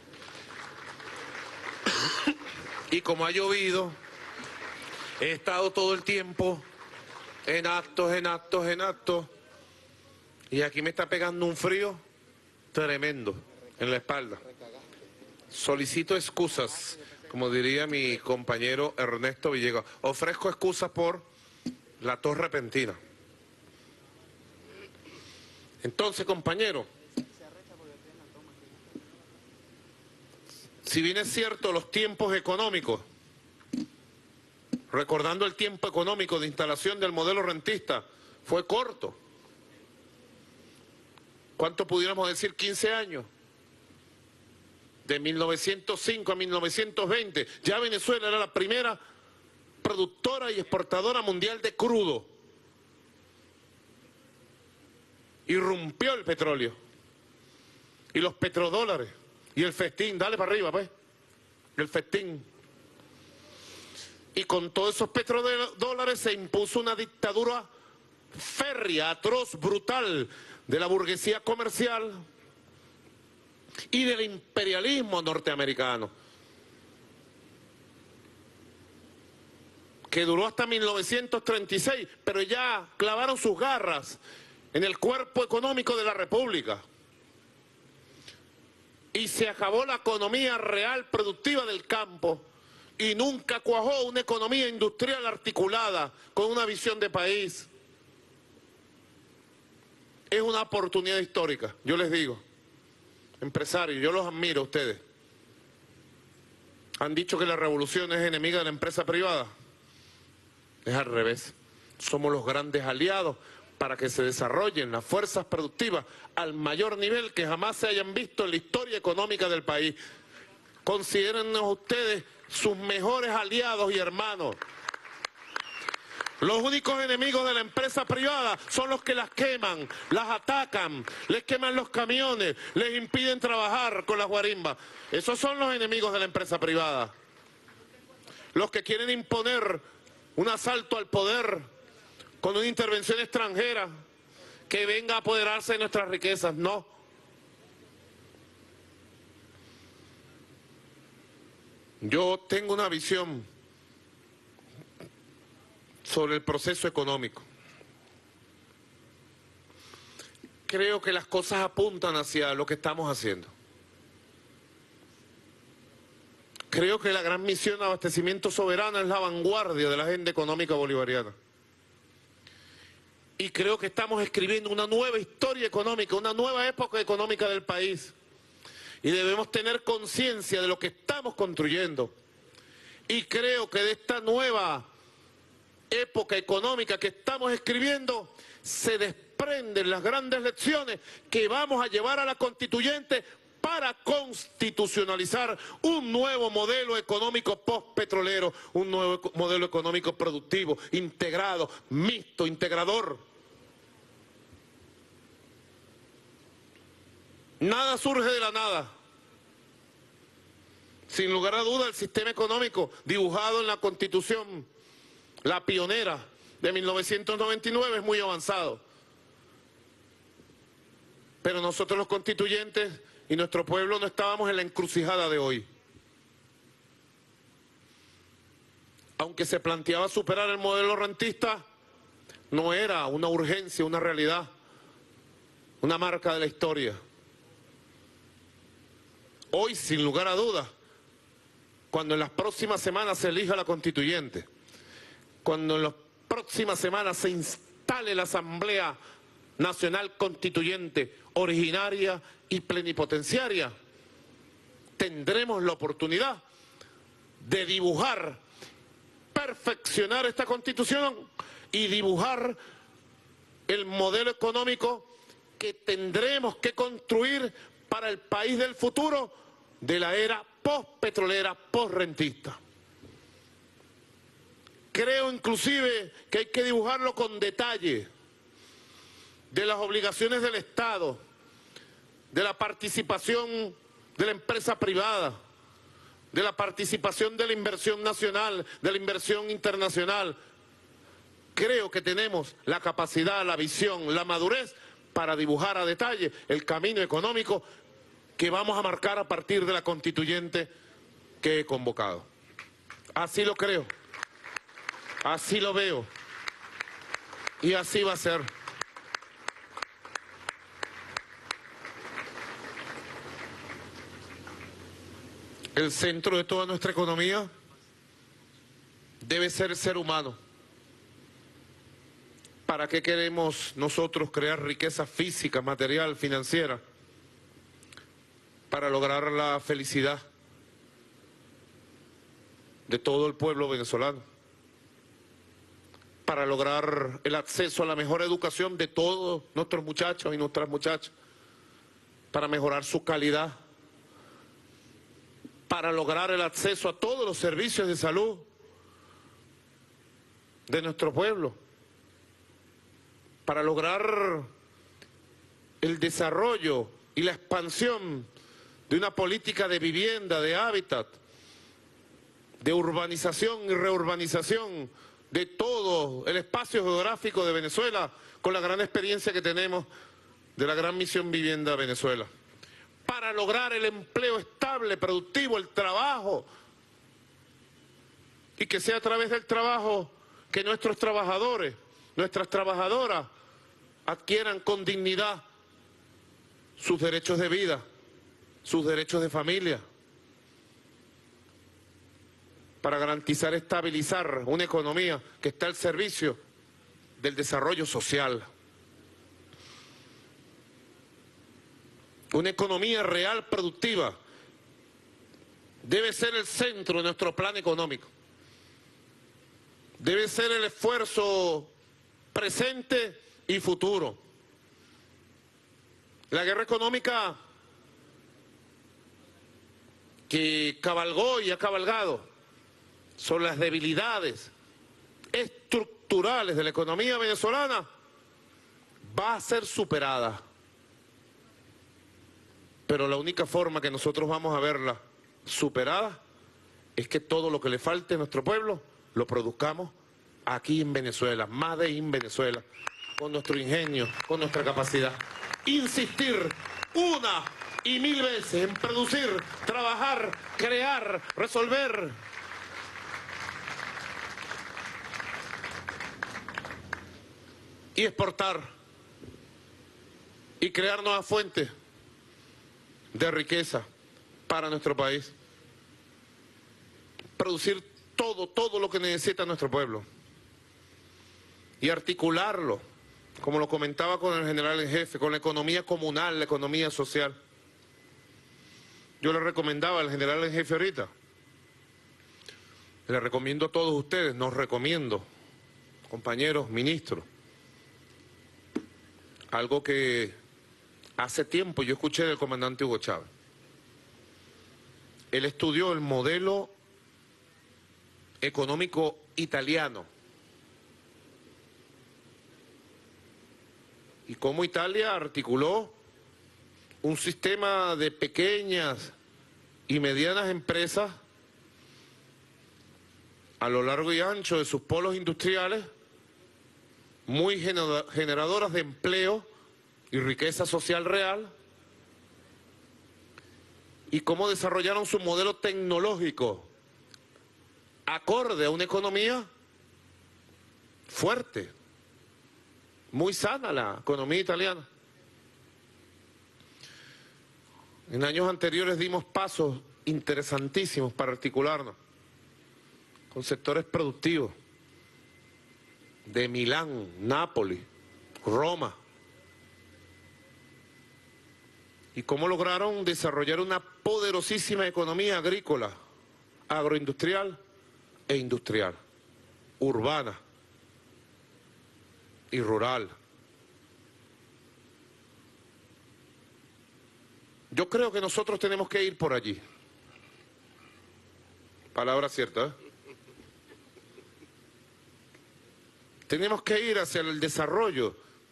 Y como ha llovido, he estado todo el tiempo en actos. Y aquí me está pegando un frío tremendo en la espalda. Solicito excusas, como diría mi compañero Ernesto Villegas. Ofrezco excusas por la tos repentina. Entonces, compañero, si bien es cierto los tiempos económicos, recordando el tiempo económico de instalación del modelo rentista, fue corto. ¿Cuánto pudiéramos decir? 15 años. De 1905 a 1920. Ya Venezuela era la primera productora y exportadora mundial de crudo. Irrumpió el petróleo. Y los petrodólares. Y el festín. Dale para arriba, pues. El festín. Y con todos esos petrodólares se impuso una dictadura férrea, atroz, brutal de la burguesía comercial y del imperialismo norteamericano, que duró hasta 1936, pero ya clavaron sus garras en el cuerpo económico de la República. Y se acabó la economía real productiva del campo y nunca cuajó una economía industrial articulada con una visión de país. Es una oportunidad histórica, yo les digo, empresarios, yo los admiro a ustedes. Han dicho que la revolución es enemiga de la empresa privada. Es al revés. Somos los grandes aliados para que se desarrollen las fuerzas productivas al mayor nivel que jamás se hayan visto en la historia económica del país. Considérennos ustedes sus mejores aliados y hermanos. Los únicos enemigos de la empresa privada son los que las queman, las atacan, les queman los camiones, les impiden trabajar con las guarimbas. Esos son los enemigos de la empresa privada. Los que quieren imponer un asalto al poder con una intervención extranjera que venga a apoderarse de nuestras riquezas, no. Yo tengo una visión sobre el proceso económico. Creo que las cosas apuntan hacia lo que estamos haciendo. Creo que la gran misión de abastecimiento soberano es la vanguardia de la agenda económica bolivariana. Y creo que estamos escribiendo una nueva historia económica, una nueva época económica del país. Y debemos tener conciencia de lo que estamos construyendo. Y creo que de esta nueva época económica que estamos escribiendo se desprenden las grandes lecciones que vamos a llevar a la constituyente para constitucionalizar un nuevo modelo económico postpetrolero, un nuevo modelo económico productivo, integrado, mixto, integrador. Nada surge de la nada. Sin lugar a duda, el sistema económico dibujado en la Constitución, la pionera de 1999, es muy avanzado. Pero nosotros los constituyentes y nuestro pueblo no estábamos en la encrucijada de hoy. Aunque se planteaba superar el modelo rentista, no era una urgencia, una realidad, una marca de la historia. Hoy, sin lugar a dudas, cuando en las próximas semanas se elija la constituyente, cuando en las próximas semanas se instale la Asamblea Nacional Constituyente originaria y plenipotenciaria, tendremos la oportunidad de dibujar, perfeccionar esta Constitución y dibujar el modelo económico que tendremos que construir para el país del futuro de la era postpetrolera, postrentista. Creo inclusive que hay que dibujarlo con detalle, de las obligaciones del Estado, de la participación de la empresa privada, de la participación de la inversión nacional, de la inversión internacional. Creo que tenemos la capacidad, la visión, la madurez para dibujar a detalle el camino económico que vamos a marcar a partir de la constituyente que he convocado. Así lo creo, así lo veo y así va a ser. El centro de toda nuestra economía debe ser el ser humano. ¿Para qué queremos nosotros crear riqueza física, material, financiera? Para lograr la felicidad de todo el pueblo venezolano. Para lograr el acceso a la mejor educación de todos nuestros muchachos y nuestras muchachas. Para mejorar su calidad. Para lograr el acceso a todos los servicios de salud de nuestro pueblo. Para lograr el desarrollo y la expansión de una política de vivienda, de hábitat, de urbanización y reurbanización de todo el espacio geográfico de Venezuela, con la gran experiencia que tenemos de la gran misión Vivienda Venezuela. Para lograr el empleo estable, productivo, el trabajo, y que sea a través del trabajo que nuestros trabajadores, nuestras trabajadoras, adquieran con dignidad sus derechos de vida, sus derechos de familia, para garantizar, estabilizar una economía que está al servicio del desarrollo social. Una economía real productiva debe ser el centro de nuestro plan económico. Debe ser el esfuerzo presente y futuro. La guerra económica que cabalgó y ha cabalgado son las debilidades estructurales de la economía venezolana, va a ser superada. Pero la única forma que nosotros vamos a verla superada es que todo lo que le falte a nuestro pueblo lo produzcamos aquí en Venezuela, Made in Venezuela, con nuestro ingenio, con nuestra capacidad. Insistir una y mil veces en producir, trabajar, crear, resolver. Y exportar. Y crear nuevas fuentes de riqueza para nuestro país. Producir todo lo que necesita nuestro pueblo. Y articularlo, como lo comentaba con el general en jefe, con la economía comunal, la economía social. Yo le recomendaba al general en jefe ahorita, le recomiendo a todos ustedes, nos recomiendo, compañeros ministros, algo que hace tiempo yo escuché del comandante Hugo Chávez. Él estudió el modelo económico italiano y cómo Italia articuló un sistema de pequeñas y medianas empresas a lo largo y ancho de sus polos industriales, muy generadoras de empleo y riqueza social real, y cómo desarrollaron su modelo tecnológico acorde a una economía fuerte, muy sana la economía italiana. En años anteriores dimos pasos interesantísimos para articularnos con sectores productivos de Milán, Nápoles, Roma. Y cómo lograron desarrollar una poderosísima economía agrícola, agroindustrial e industrial, urbana y rural. Yo creo que nosotros tenemos que ir por allí. Palabra cierta, ¿eh? Tenemos que ir hacia el desarrollo,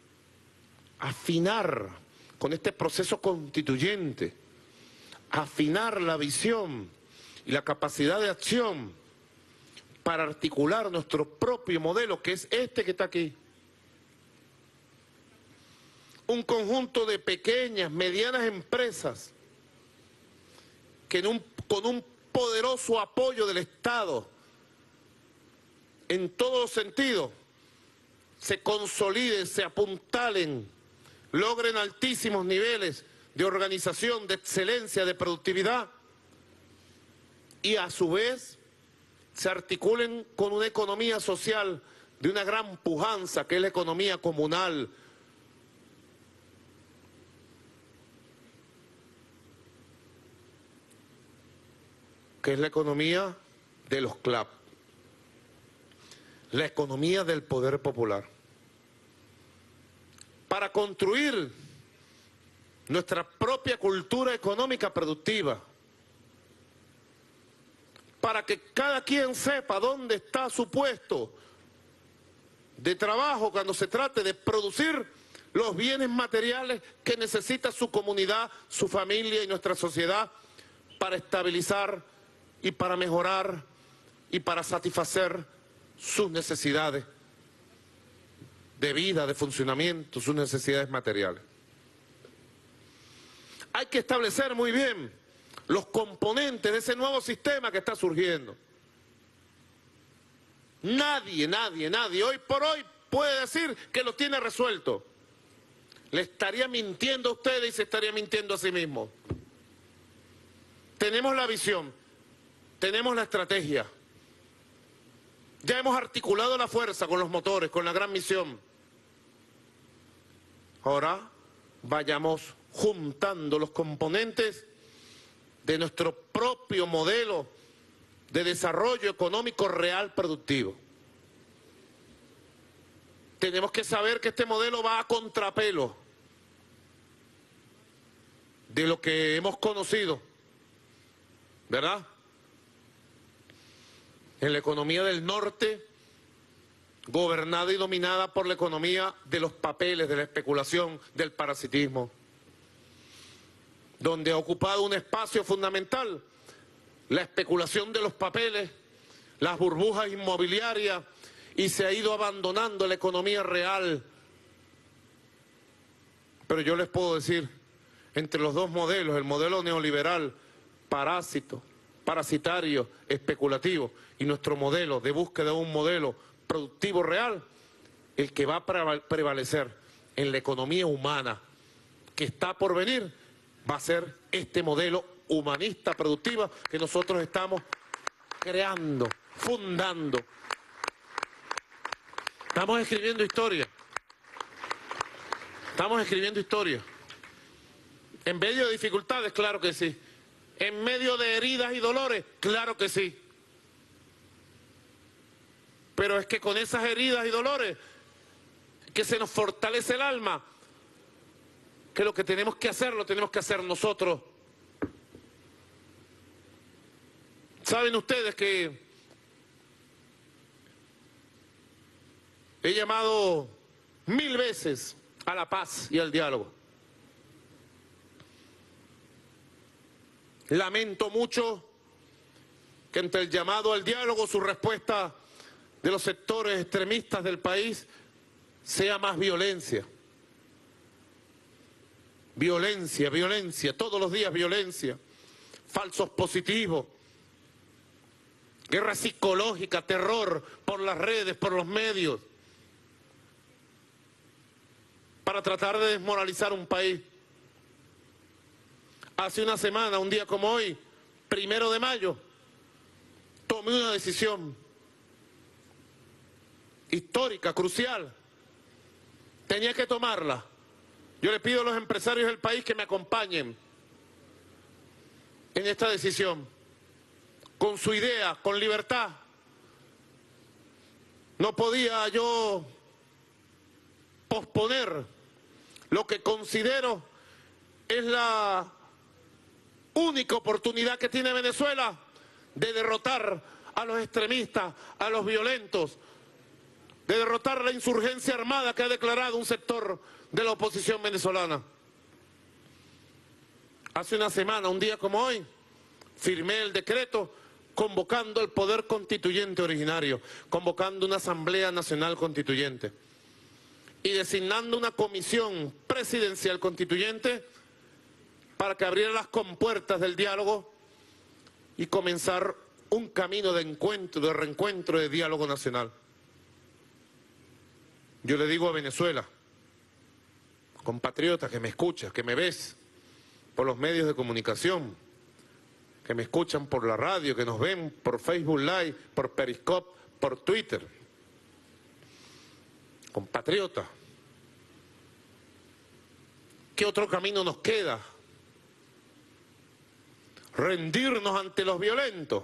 afinar con este proceso constituyente, afinar la visión y la capacidad de acción para articular nuestro propio modelo, que es este que está aquí. Un conjunto de pequeñas, medianas empresas que con un poderoso apoyo del Estado, en todos los sentidos, se consoliden, se apuntalen, logren altísimos niveles de organización, de excelencia, de productividad, y a su vez se articulen con una economía social de una gran pujanza, que es la economía comunal, que es la economía de los CLAP, la economía del poder popular. Para construir nuestra propia cultura económica productiva, para que cada quien sepa dónde está su puesto de trabajo cuando se trate de producir los bienes materiales que necesita su comunidad, su familia y nuestra sociedad para estabilizar y para mejorar y para satisfacer sus necesidades de vida, de funcionamiento, sus necesidades materiales. Hay que establecer muy bien los componentes de ese nuevo sistema que está surgiendo. Nadie hoy por hoy puede decir que lo tiene resuelto. Le estaría mintiendo a ustedes y se estaría mintiendo a sí mismo. Tenemos la visión, tenemos la estrategia. Ya hemos articulado la fuerza con los motores, con la gran misión. Ahora vayamos juntando los componentes de nuestro propio modelo de desarrollo económico real productivo. Tenemos que saber que este modelo va a contrapelo de lo que hemos conocido, ¿verdad? En la economía del norte, gobernada y dominada por la economía de los papeles, de la especulación, del parasitismo, donde ha ocupado un espacio fundamental la especulación de los papeles, las burbujas inmobiliarias, y se ha ido abandonando la economía real. Pero yo les puedo decir, entre los dos modelos, el modelo neoliberal, parasitario, especulativo, y nuestro modelo de búsqueda de un modelo productivo real, el que va a prevalecer en la economía humana que está por venir, va a ser este modelo humanista productiva que nosotros estamos creando, fundando. Estamos escribiendo historia. Estamos escribiendo historia. En medio de dificultades, claro que sí. En medio de heridas y dolores, claro que sí. Pero es que con esas heridas y dolores, que se nos fortalece el alma, que lo que tenemos que hacer, lo tenemos que hacer nosotros. Saben ustedes que he llamado 1000 veces a la paz y al diálogo. Lamento mucho que entre el llamado al diálogo, su respuesta de los sectores extremistas del país sea más violencia. Violencia, violencia, todos los días violencia, falsos positivos, guerra psicológica, terror por las redes, por los medios, para tratar de desmoralizar un país. Hace una semana, un día como hoy, 1 de mayo, tomé una decisión histórica, crucial. Tenía que tomarla. Yo le pido a los empresarios del país que me acompañen en esta decisión, con su idea, con libertad. No podía yo posponer lo que considero es la única oportunidad que tiene Venezuela de derrotar a los extremistas, a los violentos, de derrotar la insurgencia armada que ha declarado un sector de la oposición venezolana. Hace una semana, un día como hoy, firmé el decreto convocando el poder constituyente originario, convocando una Asamblea Nacional Constituyente y designando una comisión presidencial constituyente para que abriera las compuertas del diálogo y comenzar un camino de encuentro, de reencuentro, de diálogo nacional. Yo le digo a Venezuela, compatriota que me escuchas, que me ves por los medios de comunicación, que me escuchan por la radio, que nos ven por Facebook Live, por Periscope, por Twitter. Compatriota, ¿qué otro camino nos queda? Rendirnos ante los violentos,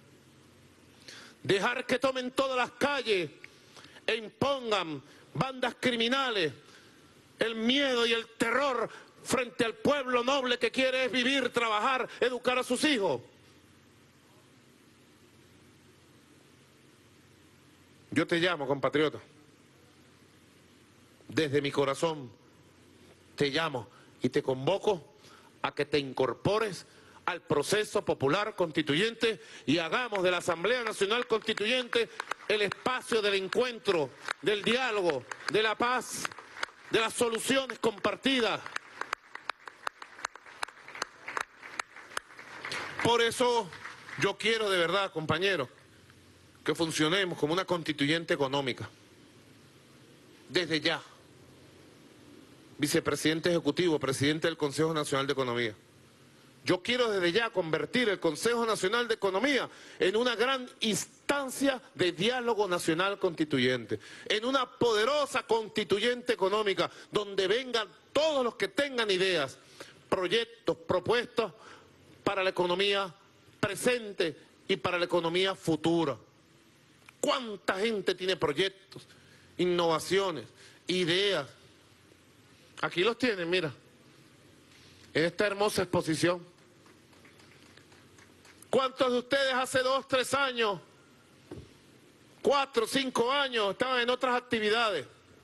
dejar que tomen todas las calles e impongan bandas criminales el miedo y el terror frente al pueblo noble que quiere vivir, trabajar, educar a sus hijos. Yo te llamo, compatriota, desde mi corazón te llamo y te convoco a que te incorpores al proceso popular constituyente y hagamos de la Asamblea Nacional Constituyente el espacio del encuentro, del diálogo, de la paz, de las soluciones compartidas. Por eso yo quiero de verdad, compañeros, que funcionemos como una constituyente económica. Desde ya. Vicepresidente ejecutivo, presidente del Consejo Nacional de Economía. Yo quiero desde ya convertir el Consejo Nacional de Economía en una gran instancia de diálogo nacional constituyente, en una poderosa constituyente económica, donde vengan todos los que tengan ideas, proyectos, propuestas para la economía presente y para la economía futura. ¿Cuánta gente tiene proyectos, innovaciones, ideas? Aquí los tienen, mira, en esta hermosa exposición. ¿Cuántos de ustedes hace 2, 3 años, 4, 5 años estaban en otras actividades?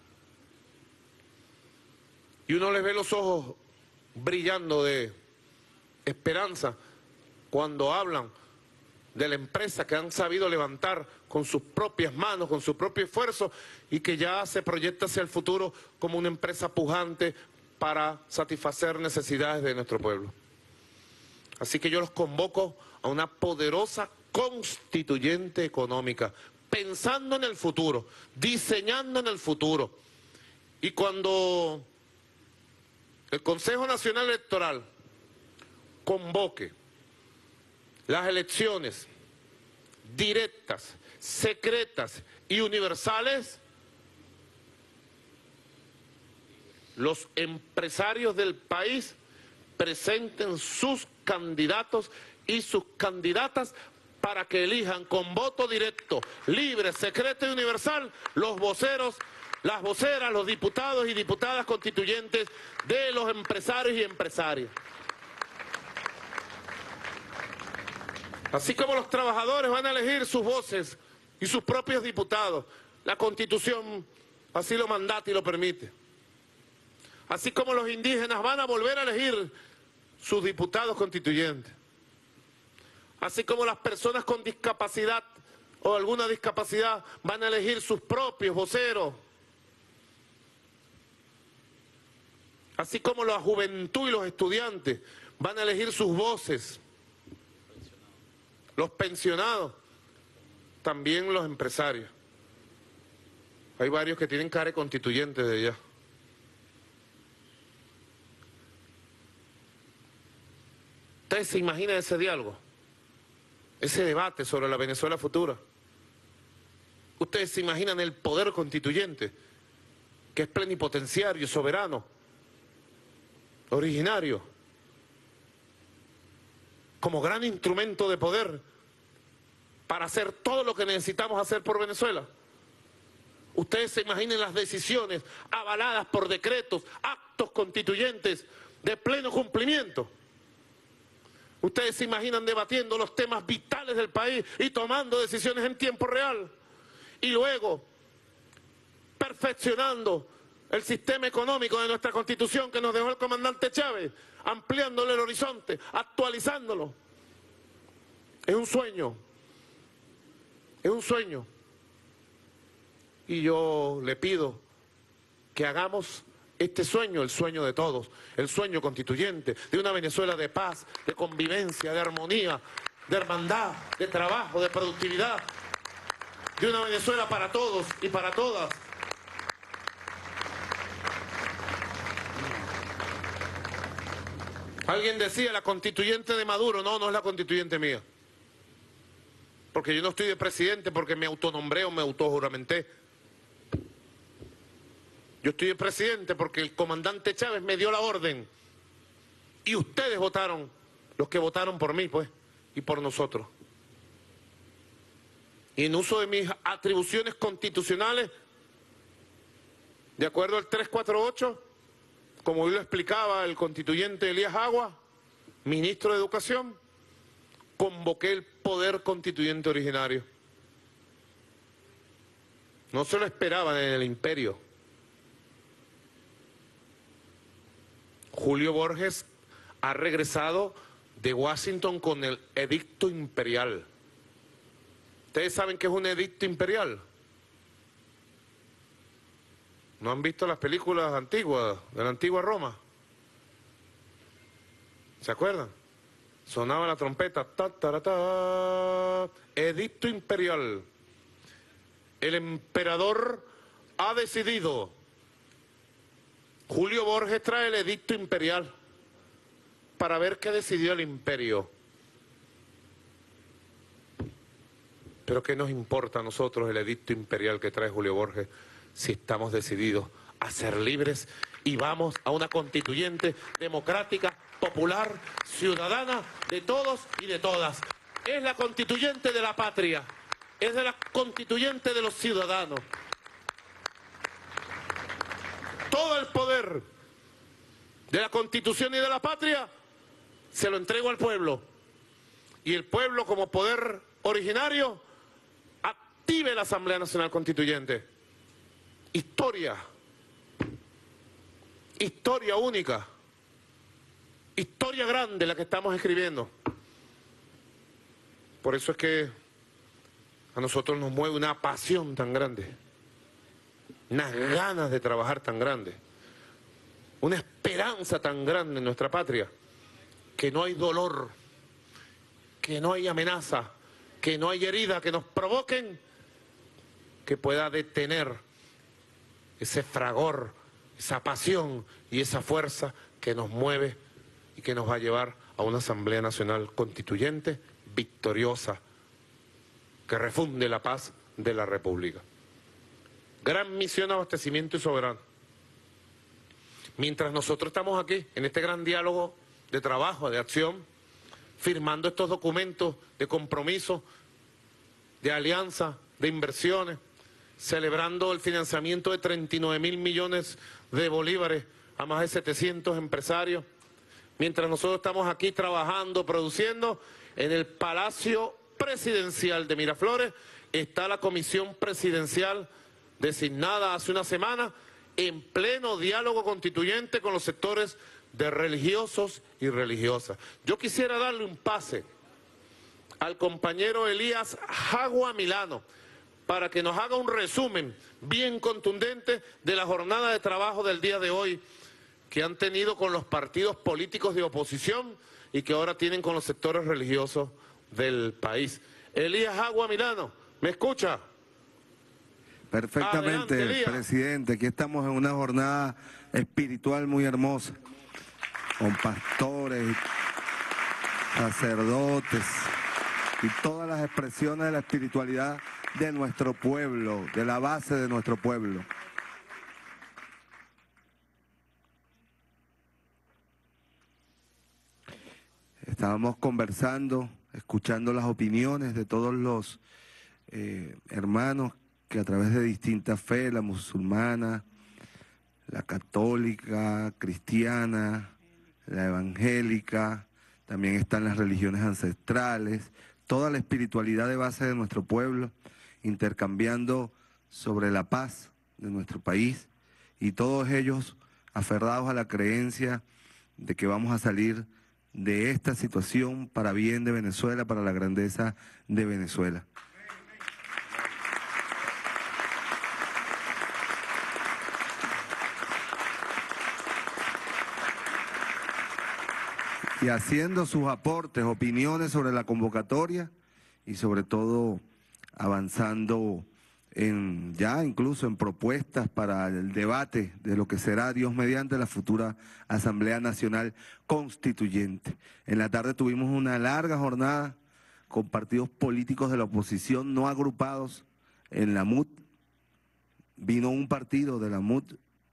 Y uno les ve los ojos brillando de esperanza cuando hablan de la empresa que han sabido levantar con sus propias manos, con su propio esfuerzo, y que ya se proyecta hacia el futuro como una empresa pujante para satisfacer necesidades de nuestro pueblo. Así que yo los convoco a una poderosa constituyente económica, pensando en el futuro, diseñando en el futuro. Y cuando el Consejo Nacional Electoral convoque las elecciones directas, secretas y universales, los empresarios del país presenten sus candidatos y sus candidatas para que elijan con voto directo, libre, secreto y universal los voceros, las voceras, los diputados y diputadas constituyentes de los empresarios y empresarias. Así como los trabajadores van a elegir sus voces y sus propios diputados, la Constitución así lo mandata y lo permite. Así como los indígenas van a volver a elegir sus diputados constituyentes. Así como las personas con discapacidad o alguna discapacidad van a elegir sus propios voceros. Así como la juventud y los estudiantes van a elegir sus voces. Los pensionados, también los empresarios. Hay varios que tienen cara de constituyentes de allá. ¿Ustedes se imaginan ese diálogo? Ese debate sobre la Venezuela futura. ¿Ustedes se imaginan el poder constituyente, que es plenipotenciario, soberano, originario, como gran instrumento de poder para hacer todo lo que necesitamos hacer por Venezuela? Ustedes se imaginen las decisiones avaladas por decretos, actos constituyentes de pleno cumplimiento. Ustedes se imaginan debatiendo los temas vitales del país y tomando decisiones en tiempo real. Y luego perfeccionando el sistema económico de nuestra Constitución que nos dejó el comandante Chávez, ampliándole el horizonte, actualizándolo. Es un sueño. Es un sueño. Y yo le pido que hagamos este sueño, el sueño de todos, el sueño constituyente, de una Venezuela de paz, de convivencia, de armonía, de hermandad, de trabajo, de productividad, de una Venezuela para todos y para todas. Alguien decía, la constituyente de Maduro. No, no es la constituyente mía. Porque yo no estoy de presidente porque me autonombré o me autojuramenté. Yo estoy de presidente porque el comandante Chávez me dio la orden. Y ustedes votaron, los que votaron por mí, pues, y por nosotros. Y en uso de mis atribuciones constitucionales, de acuerdo al 348, como hoy lo explicaba el constituyente Elías Agua, ministro de Educación, convoqué el poder constituyente originario. No se lo esperaban en el imperio. Julio Borges ha regresado de Washington con el edicto imperial. ¿Ustedes saben qué es un edicto imperial? ¿No han visto las películas antiguas, de la antigua Roma? ¿Se acuerdan? Sonaba la trompeta, ta, ta, ta, edicto imperial. El emperador ha decidido. Julio Borges trae el edicto imperial para ver qué decidió el imperio. Pero ¿qué nos importa a nosotros el edicto imperial que trae Julio Borges si estamos decididos a ser libres y vamos a una constituyente democrática, popular, ciudadana, de todos y de todas? Es la constituyente de la patria, es de la constituyente de los ciudadanos. Todo el poder de la Constitución y de la patria se lo entrego al pueblo. Y el pueblo, como poder originario, active la Asamblea Nacional Constituyente. Historia. Historia única. Historia grande la que estamos escribiendo. Por eso es que a nosotros nos mueve una pasión tan grande. Unas ganas de trabajar tan grandes, una esperanza tan grande en nuestra patria, que no hay dolor, que no hay amenaza, que no hay herida que nos provoquen, que pueda detener ese fragor, esa pasión y esa fuerza que nos mueve y que nos va a llevar a una Asamblea Nacional Constituyente victoriosa, que refunde la paz de la República. Gran misión, abastecimiento y soberano. Mientras nosotros estamos aquí, en este gran diálogo de trabajo, de acción, firmando estos documentos de compromiso, de alianza, de inversiones, celebrando el financiamiento de 39.000 millones de bolívares a más de 700 empresarios, mientras nosotros estamos aquí trabajando, produciendo, en el Palacio Presidencial de Miraflores está la Comisión Presidencial designada hace una semana en pleno diálogo constituyente con los sectores de religiosos y religiosas. Yo quisiera darle un pase al compañero Elías Agua Milano para que nos haga un resumen bien contundente de la jornada de trabajo del día de hoy que han tenido con los partidos políticos de oposición y que ahora tienen con los sectores religiosos del país. Elías Agua Milano, ¿me escucha? Perfectamente, adelante, presidente. Aquí estamos en una jornada espiritual muy hermosa, con pastores, sacerdotes y todas las expresiones de la espiritualidad de nuestro pueblo, de la base de nuestro pueblo. Estábamos conversando, escuchando las opiniones de todos los hermanos que a través de distintas fe, la musulmana, la católica, cristiana, la evangélica, también están las religiones ancestrales, toda la espiritualidad de base de nuestro pueblo, intercambiando sobre la paz de nuestro país y todos ellos aferrados a la creencia de que vamos a salir de esta situación para bien de Venezuela, para la grandeza de Venezuela. Y haciendo sus aportes, opiniones sobre la convocatoria y sobre todo avanzando incluso en propuestas para el debate de lo que será, Dios mediante, la futura Asamblea Nacional Constituyente. En la tarde tuvimos una larga jornada con partidos políticos de la oposición no agrupados en la MUD. Vino un partido de la MUD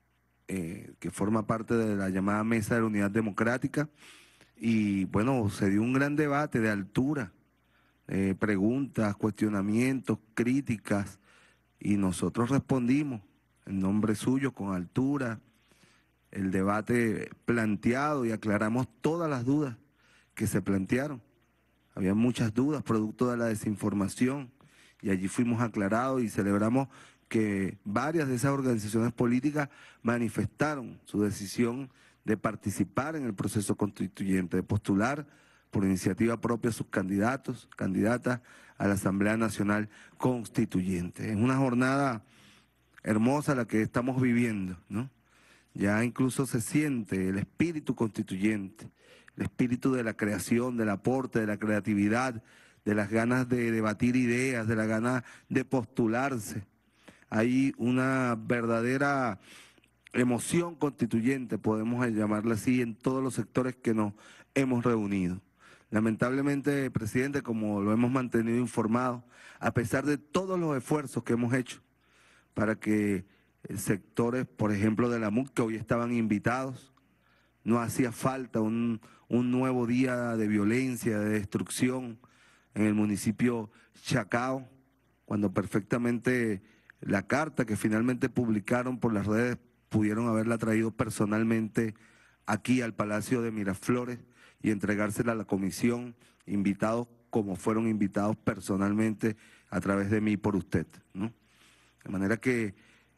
que forma parte de la llamada Mesa de la Unidad Democrática y bueno, se dio un gran debate de altura, preguntas, cuestionamientos, críticas, y nosotros respondimos en nombre suyo con altura el debate planteado y aclaramos todas las dudas que se plantearon. Había muchas dudas producto de la desinformación y allí fuimos aclarados y celebramos que varias de esas organizaciones políticas manifestaron su decisión de participar en el proceso constituyente, de postular por iniciativa propia sus candidatos, candidatas a la Asamblea Nacional Constituyente. Es una jornada hermosa la que estamos viviendo, ¿no? Ya incluso se siente el espíritu constituyente, el espíritu de la creación, del aporte, de la creatividad, de las ganas de debatir ideas, de las ganas de postularse. Hay una verdadera emoción constituyente, podemos llamarla así, en todos los sectores que nos hemos reunido. Lamentablemente, presidente, como lo hemos mantenido informado, a pesar de todos los esfuerzos que hemos hecho para que sectores, por ejemplo, de la MUD, que hoy estaban invitados, no hacía falta un nuevo día de violencia, de destrucción en el municipio Chacao, cuando perfectamente la carta que finalmente publicaron por las redes pudieron haberla traído personalmente aquí al Palacio de Miraflores y entregársela a la comisión, invitados como fueron invitados personalmente a través de mí por usted, ¿no? De manera que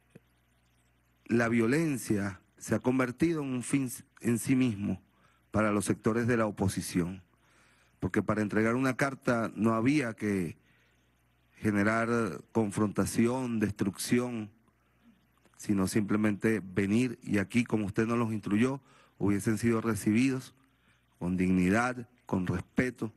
la violencia se ha convertido en un fin en sí mismo para los sectores de la oposición, porque para entregar una carta no había que generar confrontación, destrucción, sino simplemente venir y aquí, como usted nos los instruyó, hubiesen sido recibidos con dignidad, con respeto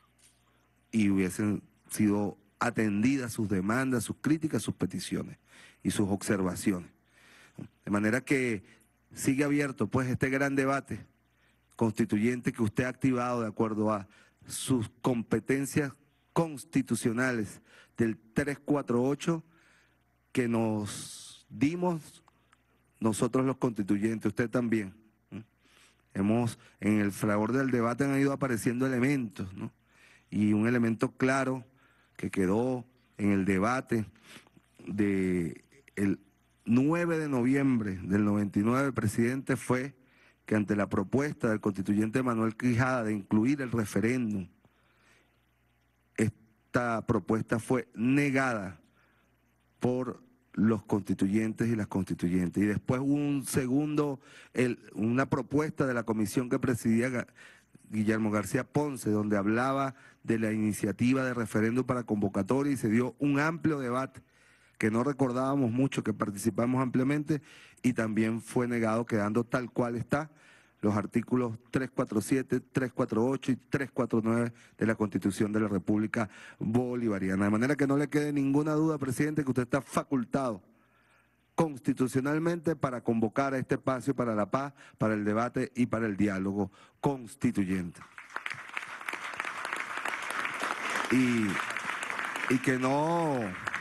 y hubiesen sido atendidas sus demandas, sus críticas, sus peticiones y sus observaciones. De manera que sigue abierto pues este gran debate constituyente que usted ha activado de acuerdo a sus competencias constitucionales del 348 que nos dimos nosotros los constituyentes, usted también. En el fragor del debate han ido apareciendo elementos, ¿no? Y un elemento claro que quedó en el debate del 9 de noviembre del 99, presidente, fue que ante la propuesta del constituyente Manuel Quijada de incluir el referéndum, esta propuesta fue negada por los constituyentes y las constituyentes. Y después hubo una propuesta de la comisión que presidía Guillermo García Ponce, donde hablaba de la iniciativa de referéndum para convocatoria y se dio un amplio debate que no recordábamos mucho, que participamos ampliamente y también fue negado, quedando tal cual está los artículos 347, 348 y 349 de la Constitución de la República Bolivariana. De manera que no le quede ninguna duda, presidente, que usted está facultado constitucionalmente para convocar a este espacio para la paz, para el debate y para el diálogo constituyente. Y que no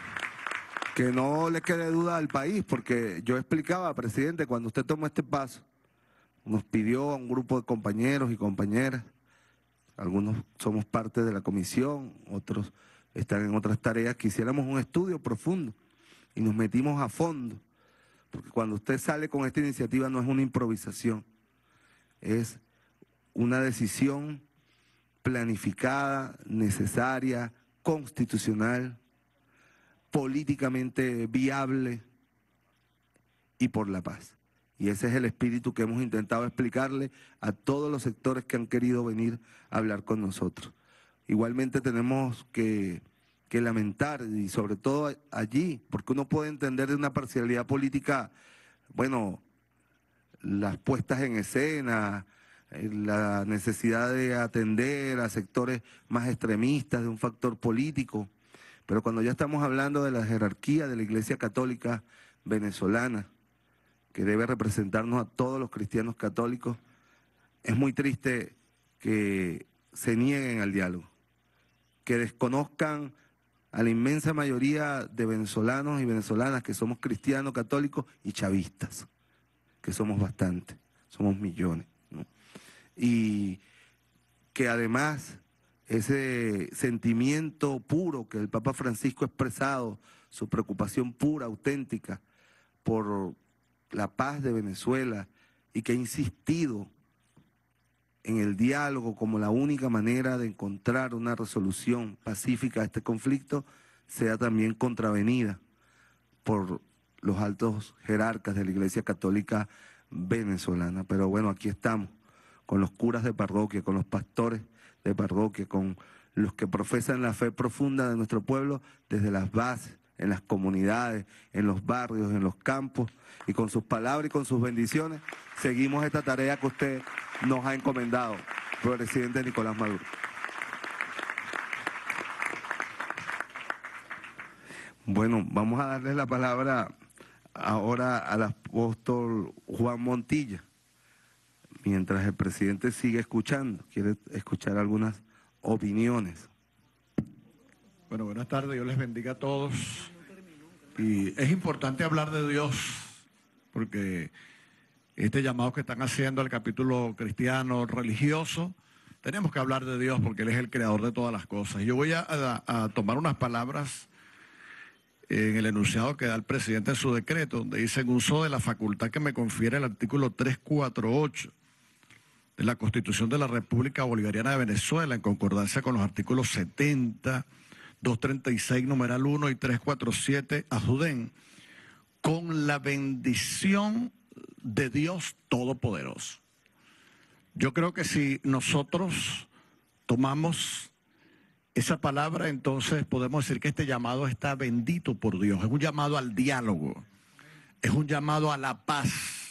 le quede duda al país, porque yo explicaba, presidente, cuando usted tomó este paso, nos pidió a un grupo de compañeros y compañeras, algunos somos parte de la comisión, otros están en otras tareas, que hiciéramos un estudio profundo y nos metimos a fondo, porque cuando usted sale con esta iniciativa no es una improvisación, es una decisión planificada, necesaria, constitucional, políticamente viable y por la paz. Y ese es el espíritu que hemos intentado explicarle a todos los sectores que han querido venir a hablar con nosotros. Igualmente tenemos que lamentar, y sobre todo allí, porque uno puede entender de una parcialidad política, bueno, las puestas en escena, la necesidad de atender a sectores más extremistas de un factor político, pero cuando ya estamos hablando de la jerarquía de la Iglesia Católica venezolana, que debe representarnos a todos los cristianos católicos, es muy triste que se nieguen al diálogo, que desconozcan a la inmensa mayoría de venezolanos y venezolanas que somos cristianos católicos y chavistas, que somos bastantes, somos millones, ¿no? Y que además ese sentimiento puro que el Papa Francisco ha expresado, su preocupación pura, auténtica, por la paz de Venezuela, y que ha insistido en el diálogo como la única manera de encontrar una resolución pacífica a este conflicto, sea también contravenida por los altos jerarcas de la Iglesia Católica venezolana. Pero bueno, aquí estamos, con los curas de parroquia, con los pastores de parroquia, con los que profesan la fe profunda de nuestro pueblo desde las bases, en las comunidades, en los barrios, en los campos, y con sus palabras y con sus bendiciones seguimos esta tarea que usted nos ha encomendado, presidente Nicolás Maduro. Bueno, vamos a darle la palabra ahora al apóstol Juan Montilla, mientras el presidente sigue escuchando, quiere escuchar algunas opiniones. Bueno, buenas tardes, Dios les bendiga a todos. Y es importante hablar de Dios, porque este llamado que están haciendo al capítulo cristiano religioso, tenemos que hablar de Dios porque Él es el creador de todas las cosas. Y yo voy a tomar unas palabras en el enunciado que da el presidente en su decreto, donde dice: en uso de la facultad que me confiere el artículo 348 de la Constitución de la República Bolivariana de Venezuela, en concordancia con los artículos 70, 236, numeral 1 y 347, adjuden, con la bendición de Dios Todopoderoso. Yo creo que si nosotros tomamos esa palabra, entonces podemos decir que este llamado está bendito por Dios. Es un llamado al diálogo, es un llamado a la paz,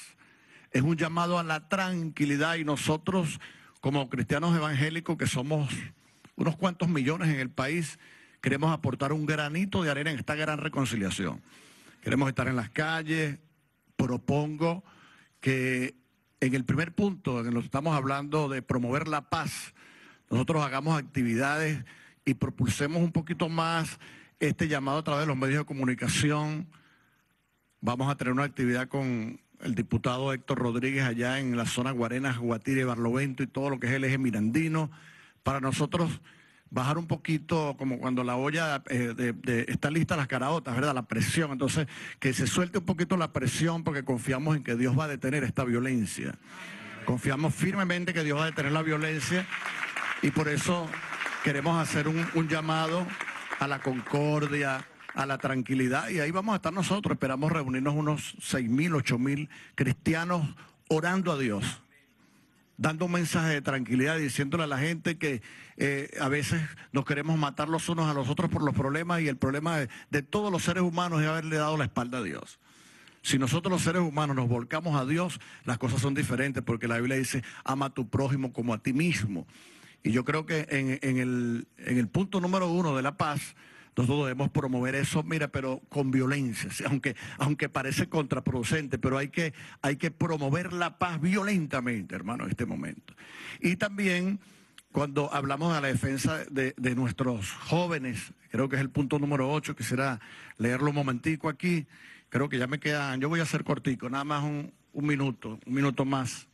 es un llamado a la tranquilidad, y nosotros como cristianos evangélicos, que somos unos cuantos millones en el país, queremos aportar un granito de arena en esta gran reconciliación. Queremos estar en las calles. Propongo que en el primer punto, en el que estamos hablando de promover la paz, nosotros hagamos actividades y propulsemos un poquito más este llamado a través de los medios de comunicación. Vamos a tener una actividad con el diputado Héctor Rodríguez allá en la zona Guarenas, Guatire, Barlovento y todo lo que es el eje mirandino, para nosotros bajar un poquito, como cuando la olla están listas las caraotas, ¿verdad? La presión. Entonces, que se suelte un poquito la presión, porque confiamos en que Dios va a detener esta violencia. Confiamos firmemente que Dios va a detener la violencia, y por eso queremos hacer un llamado a la concordia, a la tranquilidad, y ahí vamos a estar nosotros. Esperamos reunirnos unos 6.000, 8.000 cristianos orando a Dios, dando un mensaje de tranquilidad, diciéndole a la gente que a veces nos queremos matar los unos a los otros por los problemas, y el problema de todos los seres humanos es haberle dado la espalda a Dios. Si nosotros los seres humanos nos volcamos a Dios, las cosas son diferentes, porque la Biblia dice: ama a tu prójimo como a ti mismo. Y yo creo que en el punto número 1 de la paz, nosotros debemos promover eso, mira, pero con violencia, aunque parece contraproducente, pero hay que promover la paz violentamente, hermano, en este momento. Y también, cuando hablamos de la defensa de nuestros jóvenes, creo que es el punto número 8, quisiera leerlo un momentico aquí, creo que ya me quedan, yo voy a ser cortico, nada más un minuto más.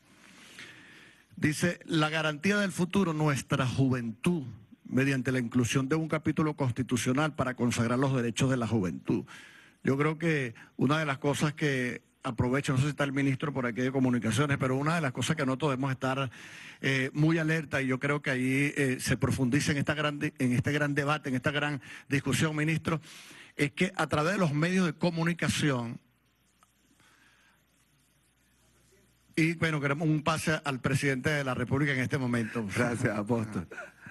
Dice: la garantía del futuro, nuestra juventud, mediante la inclusión de un capítulo constitucional para consagrar los derechos de la juventud. Yo creo que una de las cosas que aprovecho, no sé si está el ministro por aquí de Comunicaciones, pero una de las cosas que nosotros debemos estar muy alerta, y yo creo que ahí se profundiza en este gran debate, en esta gran discusión, ministro, es que a través de los medios de comunicación Y bueno, queremos un pase al presidente de la República en este momento. Gracias, apóstol.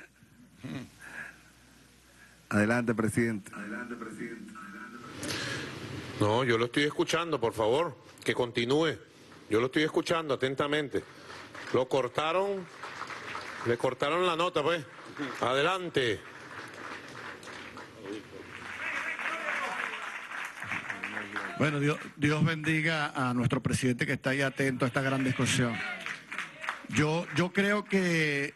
Adelante, presidente. Adelante, presidente. No, yo lo estoy escuchando, por favor, que continúe. Yo lo estoy escuchando atentamente. Lo cortaron, le cortaron la nota, pues. Adelante. Bueno, Dios bendiga a nuestro presidente que está ahí atento a esta gran discusión. Yo creo que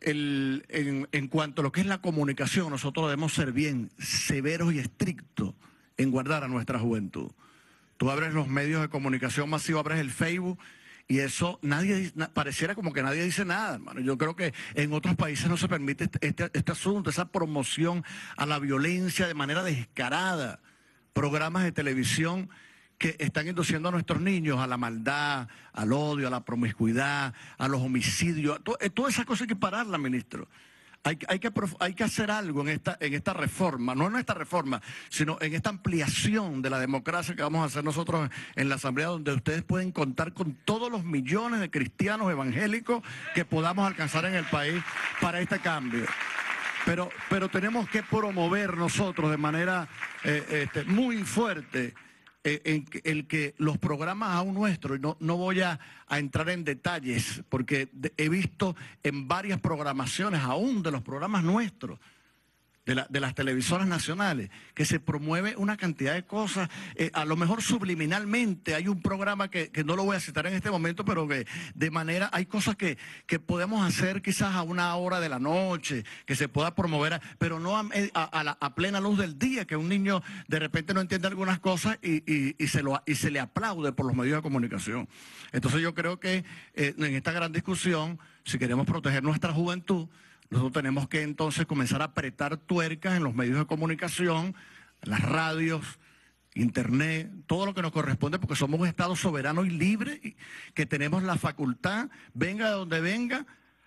en cuanto a lo que es la comunicación, nosotros debemos ser bien severos y estrictos en guardar a nuestra juventud. Tú abres los medios de comunicación masiva, abres el Facebook y eso pareciera como que nadie dice nada, hermano. Yo creo que en otros países no se permite este asunto, esa promoción a la violencia de manera descarada. Programas de televisión que están induciendo a nuestros niños a la maldad, al odio, a la promiscuidad, a los homicidios. Todas esas cosas hay que pararla, ministro. Hay que hacer algo en esta reforma, no en esta reforma, sino en esta ampliación de la democracia que vamos a hacer nosotros en la Asamblea, donde ustedes pueden contar con todos los millones de cristianos evangélicos que podamos alcanzar en el país para este cambio. Pero tenemos que promover nosotros de manera muy fuerte el que los programas aún nuestros, y no voy a entrar en detalles, porque he visto en varias programaciones, aún de los programas nuestros, de las televisoras nacionales, que se promueve una cantidad de cosas, a lo mejor subliminalmente. Hay un programa que no lo voy a citar en este momento, pero que de manera, hay cosas que podemos hacer quizás a una hora de la noche, que se pueda promover, pero no a plena luz del día, que un niño de repente no entiende algunas cosas y se le aplaude por los medios de comunicación. Entonces yo creo que en esta gran discusión, si queremos proteger nuestra juventud, nosotros tenemos que entonces comenzar a apretar tuercas en los medios de comunicación, en las radios, internet, todo lo que nos corresponde, porque somos un Estado soberano y libre, y que tenemos la facultad, venga de donde venga,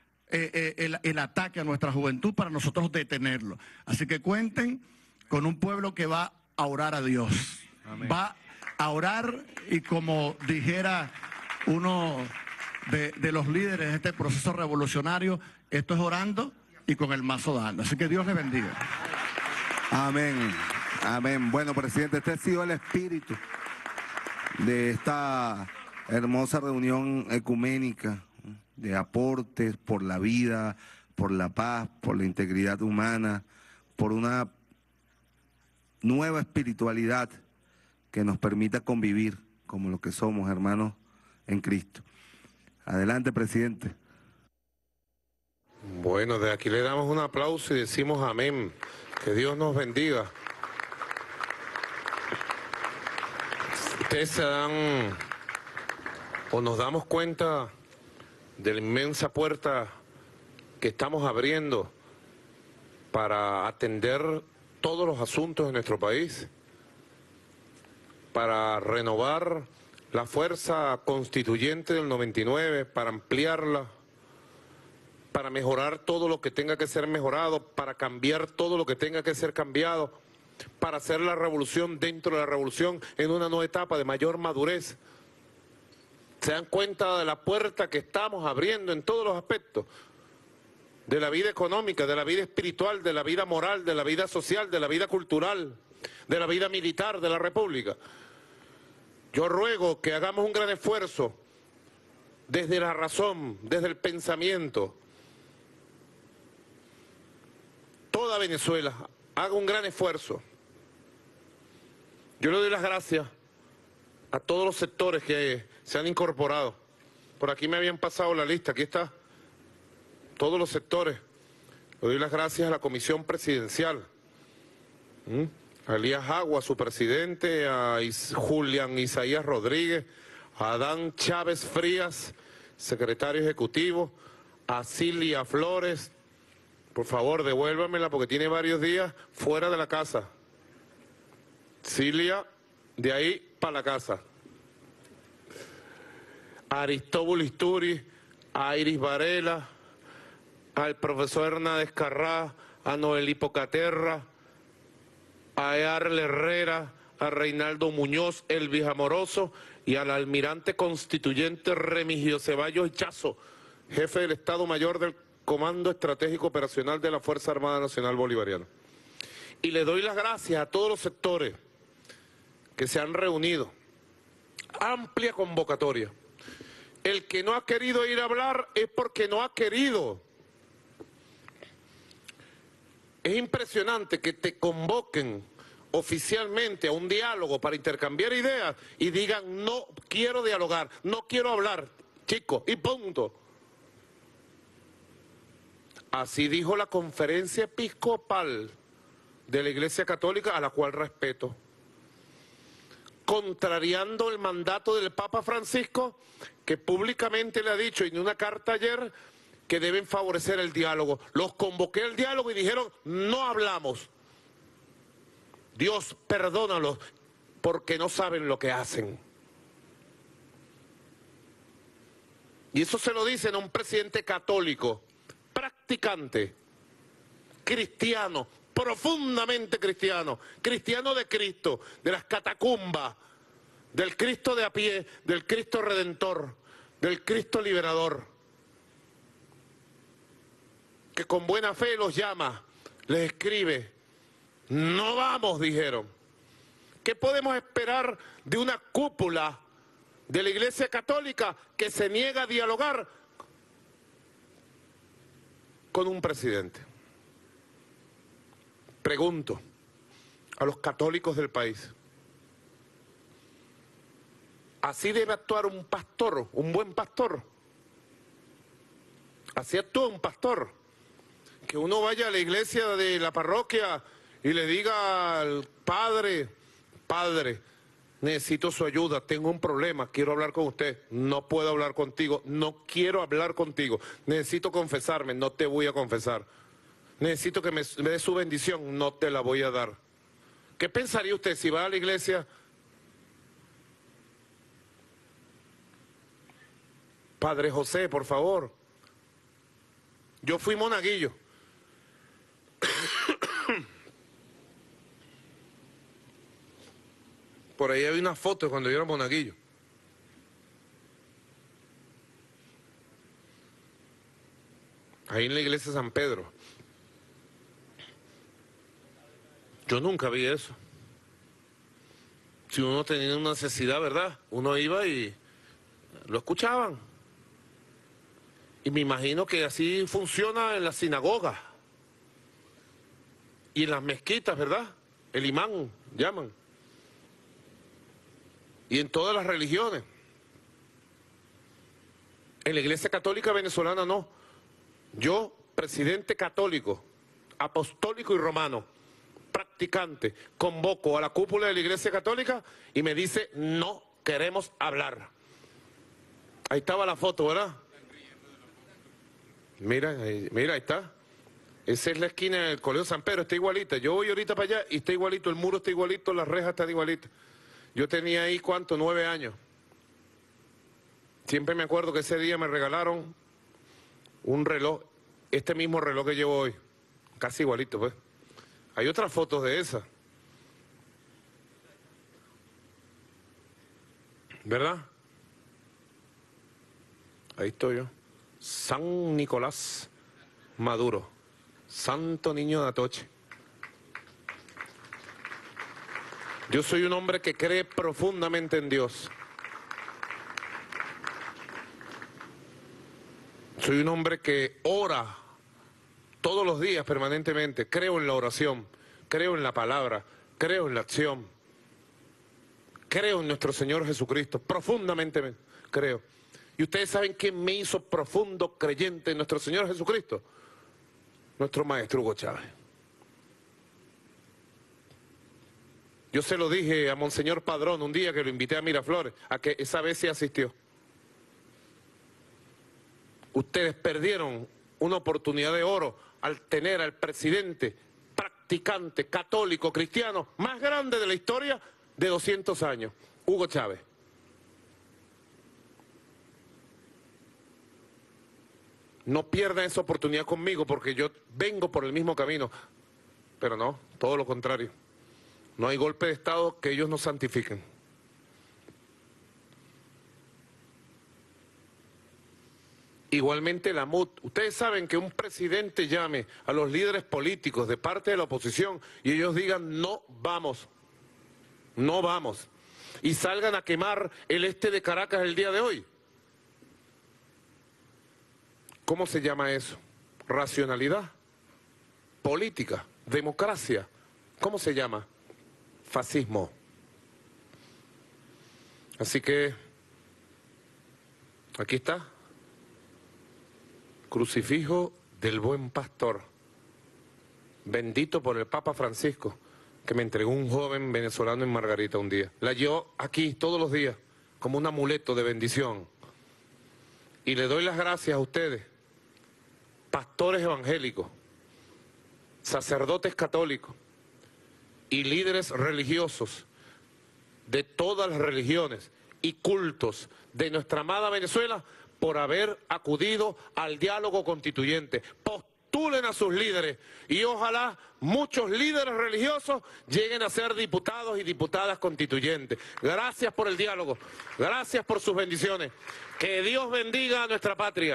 el ataque a nuestra juventud para nosotros detenerlo. Así que cuenten con un pueblo que va a orar a Dios. Amén. Va a orar y, como dijera uno de los líderes de este proceso revolucionario, esto es orando y con el mazo dando. Así que Dios les bendiga. Amén. Amén. Bueno, presidente, este ha sido el espíritu de esta hermosa reunión ecuménica de aportes por la vida, por la paz, por la integridad humana, por una nueva espiritualidad que nos permita convivir como lo que somos, hermanos en Cristo. Adelante, presidente. Bueno, de aquí le damos un aplauso y decimos amén. Que Dios nos bendiga. Ustedes se dan o nos damos cuenta de la inmensa puerta que estamos abriendo para atender todos los asuntos de nuestro país, para renovar la fuerza constituyente del 99, para ampliarla, para mejorar todo lo que tenga que ser mejorado, para cambiar todo lo que tenga que ser cambiado, para hacer la revolución dentro de la revolución en una nueva etapa de mayor madurez. ¿Se dan cuenta de la puerta que estamos abriendo en todos los aspectos? De la vida económica, de la vida espiritual, de la vida moral, de la vida social, de la vida cultural, de la vida militar de la República. Yo ruego que hagamos un gran esfuerzo desde la razón, desde el pensamiento. Toda Venezuela haga un gran esfuerzo. Yo le doy las gracias a todos los sectores que se han incorporado. Por aquí me habían pasado la lista, aquí está. Todos los sectores. Le doy las gracias a la Comisión Presidencial. A Elías Agua, su presidente, a Julián Isaías Rodríguez, a Adán Chávez Frías, secretario ejecutivo, a Cilia Flores. Por favor, devuélvamela porque tiene varios días fuera de la casa. Cilia, de ahí para la casa. A Aristóbulo Isturi, a Iris Varela, al profesor Hernández Carrá, a Noel Hipocaterra, a Earle Herrera, a Reinaldo Muñoz, Elvis Amoroso y al almirante constituyente Remigio Ceballos Hichazo, jefe del Estado Mayor del Comando Estratégico Operacional de la Fuerza Armada Nacional Bolivariana. Y le doy las gracias a todos los sectores que se han reunido. Amplia convocatoria. El que no ha querido ir a hablar es porque no ha querido. Es impresionante que te convoquen oficialmente a un diálogo para intercambiar ideas y digan no quiero dialogar, no quiero hablar, chicos, y punto. Así dijo la conferencia episcopal de la Iglesia Católica, a la cual respeto, contrariando el mandato del Papa Francisco, que públicamente le ha dicho en una carta ayer que deben favorecer el diálogo. Los convoqué al diálogo y dijeron no hablamos. Dios, perdónalos porque no saben lo que hacen. Y eso se lo dicen a un presidente católico, practicante, cristiano, profundamente cristiano, cristiano de Cristo, de las catacumbas, del Cristo de a pie, del Cristo Redentor, del Cristo Liberador, que con buena fe los llama, les escribe. No vamos, dijeron. ¿Qué podemos esperar de una cúpula de la Iglesia Católica que se niega a dialogar con un presidente? Pregunto a los católicos del país. ¿Así debe actuar un pastor, un buen pastor? ¿Así actúa un pastor? Que uno vaya a la iglesia de la parroquia y le diga al padre, padre, necesito su ayuda, tengo un problema, quiero hablar con usted, no puedo hablar contigo, no quiero hablar contigo, necesito confesarme, no te voy a confesar, necesito que me dé su bendición, no te la voy a dar. ¿Qué pensaría usted si va a la iglesia? Padre José, por favor, yo fui monaguillo. Por ahí hay una foto de cuando yo era monaguillo. Ahí en la iglesia de San Pedro. Yo nunca vi eso. Si uno tenía una necesidad, ¿verdad? Uno iba y lo escuchaban. Y me imagino que así funciona en las sinagogas. Y en las mezquitas, ¿verdad? El imán, llaman. Y en todas las religiones. En la Iglesia Católica Venezolana no. Yo, presidente católico, apostólico y romano, practicante, convoco a la cúpula de la Iglesia Católica y me dice, no queremos hablar. Ahí estaba la foto, ¿verdad? Mira, ahí está. Esa es la esquina del Colegio San Pedro, está igualita. Yo voy ahorita para allá y está igualito, el muro está igualito, las rejas están igualitas. Yo tenía ahí, ¿cuánto? 9 años. Siempre me acuerdo que ese día me regalaron un reloj, este mismo reloj que llevo hoy, casi igualito, pues. Hay otras fotos de esas. ¿Verdad? Ahí estoy yo. San Nicolás Maduro, Santo Niño de Atoche. Yo soy un hombre que cree profundamente en Dios. Soy un hombre que ora todos los días permanentemente. Creo en la oración, creo en la palabra, creo en la acción. Creo en nuestro Señor Jesucristo, profundamente creo. ¿Y ustedes saben quién me hizo profundo creyente en nuestro Señor Jesucristo? Nuestro maestro Hugo Chávez. Yo se lo dije a Monseñor Padrón un día que lo invité a Miraflores, a que esa vez sí asistió. Ustedes perdieron una oportunidad de oro al tener al presidente practicante, católico, cristiano, más grande de la historia de 200 años, Hugo Chávez. No pierdan esa oportunidad conmigo porque yo vengo por el mismo camino, pero no, todo lo contrario. No hay golpe de Estado que ellos no santifiquen. Igualmente la MUT. Ustedes saben que un presidente llame a los líderes políticos de parte de la oposición y ellos digan no vamos, no vamos, y salgan a quemar el este de Caracas el día de hoy. ¿Cómo se llama eso? Racionalidad, política, democracia. ¿Cómo se llama? Fascismo. Así que aquí está. Crucifijo del Buen Pastor, bendito por el Papa Francisco, que me entregó un joven venezolano en Margarita un día. La llevo aquí todos los días, como un amuleto de bendición. Y le doy las gracias a ustedes, pastores evangélicos, sacerdotes católicos y líderes religiosos de todas las religiones y cultos de nuestra amada Venezuela, por haber acudido al diálogo constituyente. Postulen a sus líderes y ojalá muchos líderes religiosos lleguen a ser diputados y diputadas constituyentes. Gracias por el diálogo, gracias por sus bendiciones. Que Dios bendiga a nuestra patria.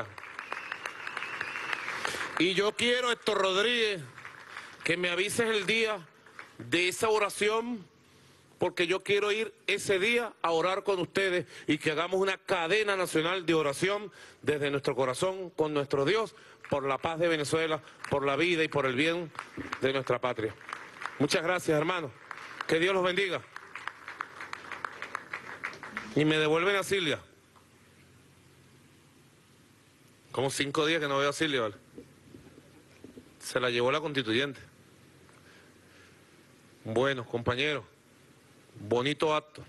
Y yo quiero, Héctor Rodríguez, que me avises el día de esa oración, porque yo quiero ir ese día a orar con ustedes y que hagamos una cadena nacional de oración desde nuestro corazón con nuestro Dios por la paz de Venezuela, por la vida y por el bien de nuestra patria. Muchas gracias, hermanos. Que Dios los bendiga. Y me devuelven a Silvia. Como 5 días que no veo a Silvia, ¿vale? Se la llevó la constituyente. Bueno, compañeros. Bonito acto.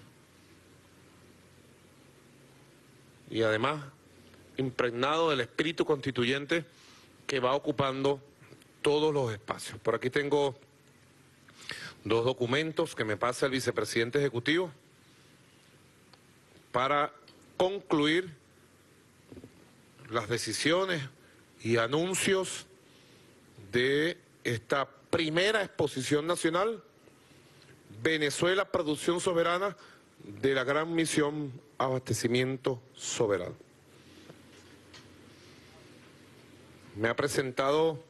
Y además, impregnado del espíritu constituyente que va ocupando todos los espacios. Por aquí tengo 2 documentos que me pasa el vicepresidente ejecutivo para concluir las decisiones y anuncios de esta primera exposición nacional Venezuela, producción soberana, de la gran misión Abastecimiento Soberano. Me ha presentado,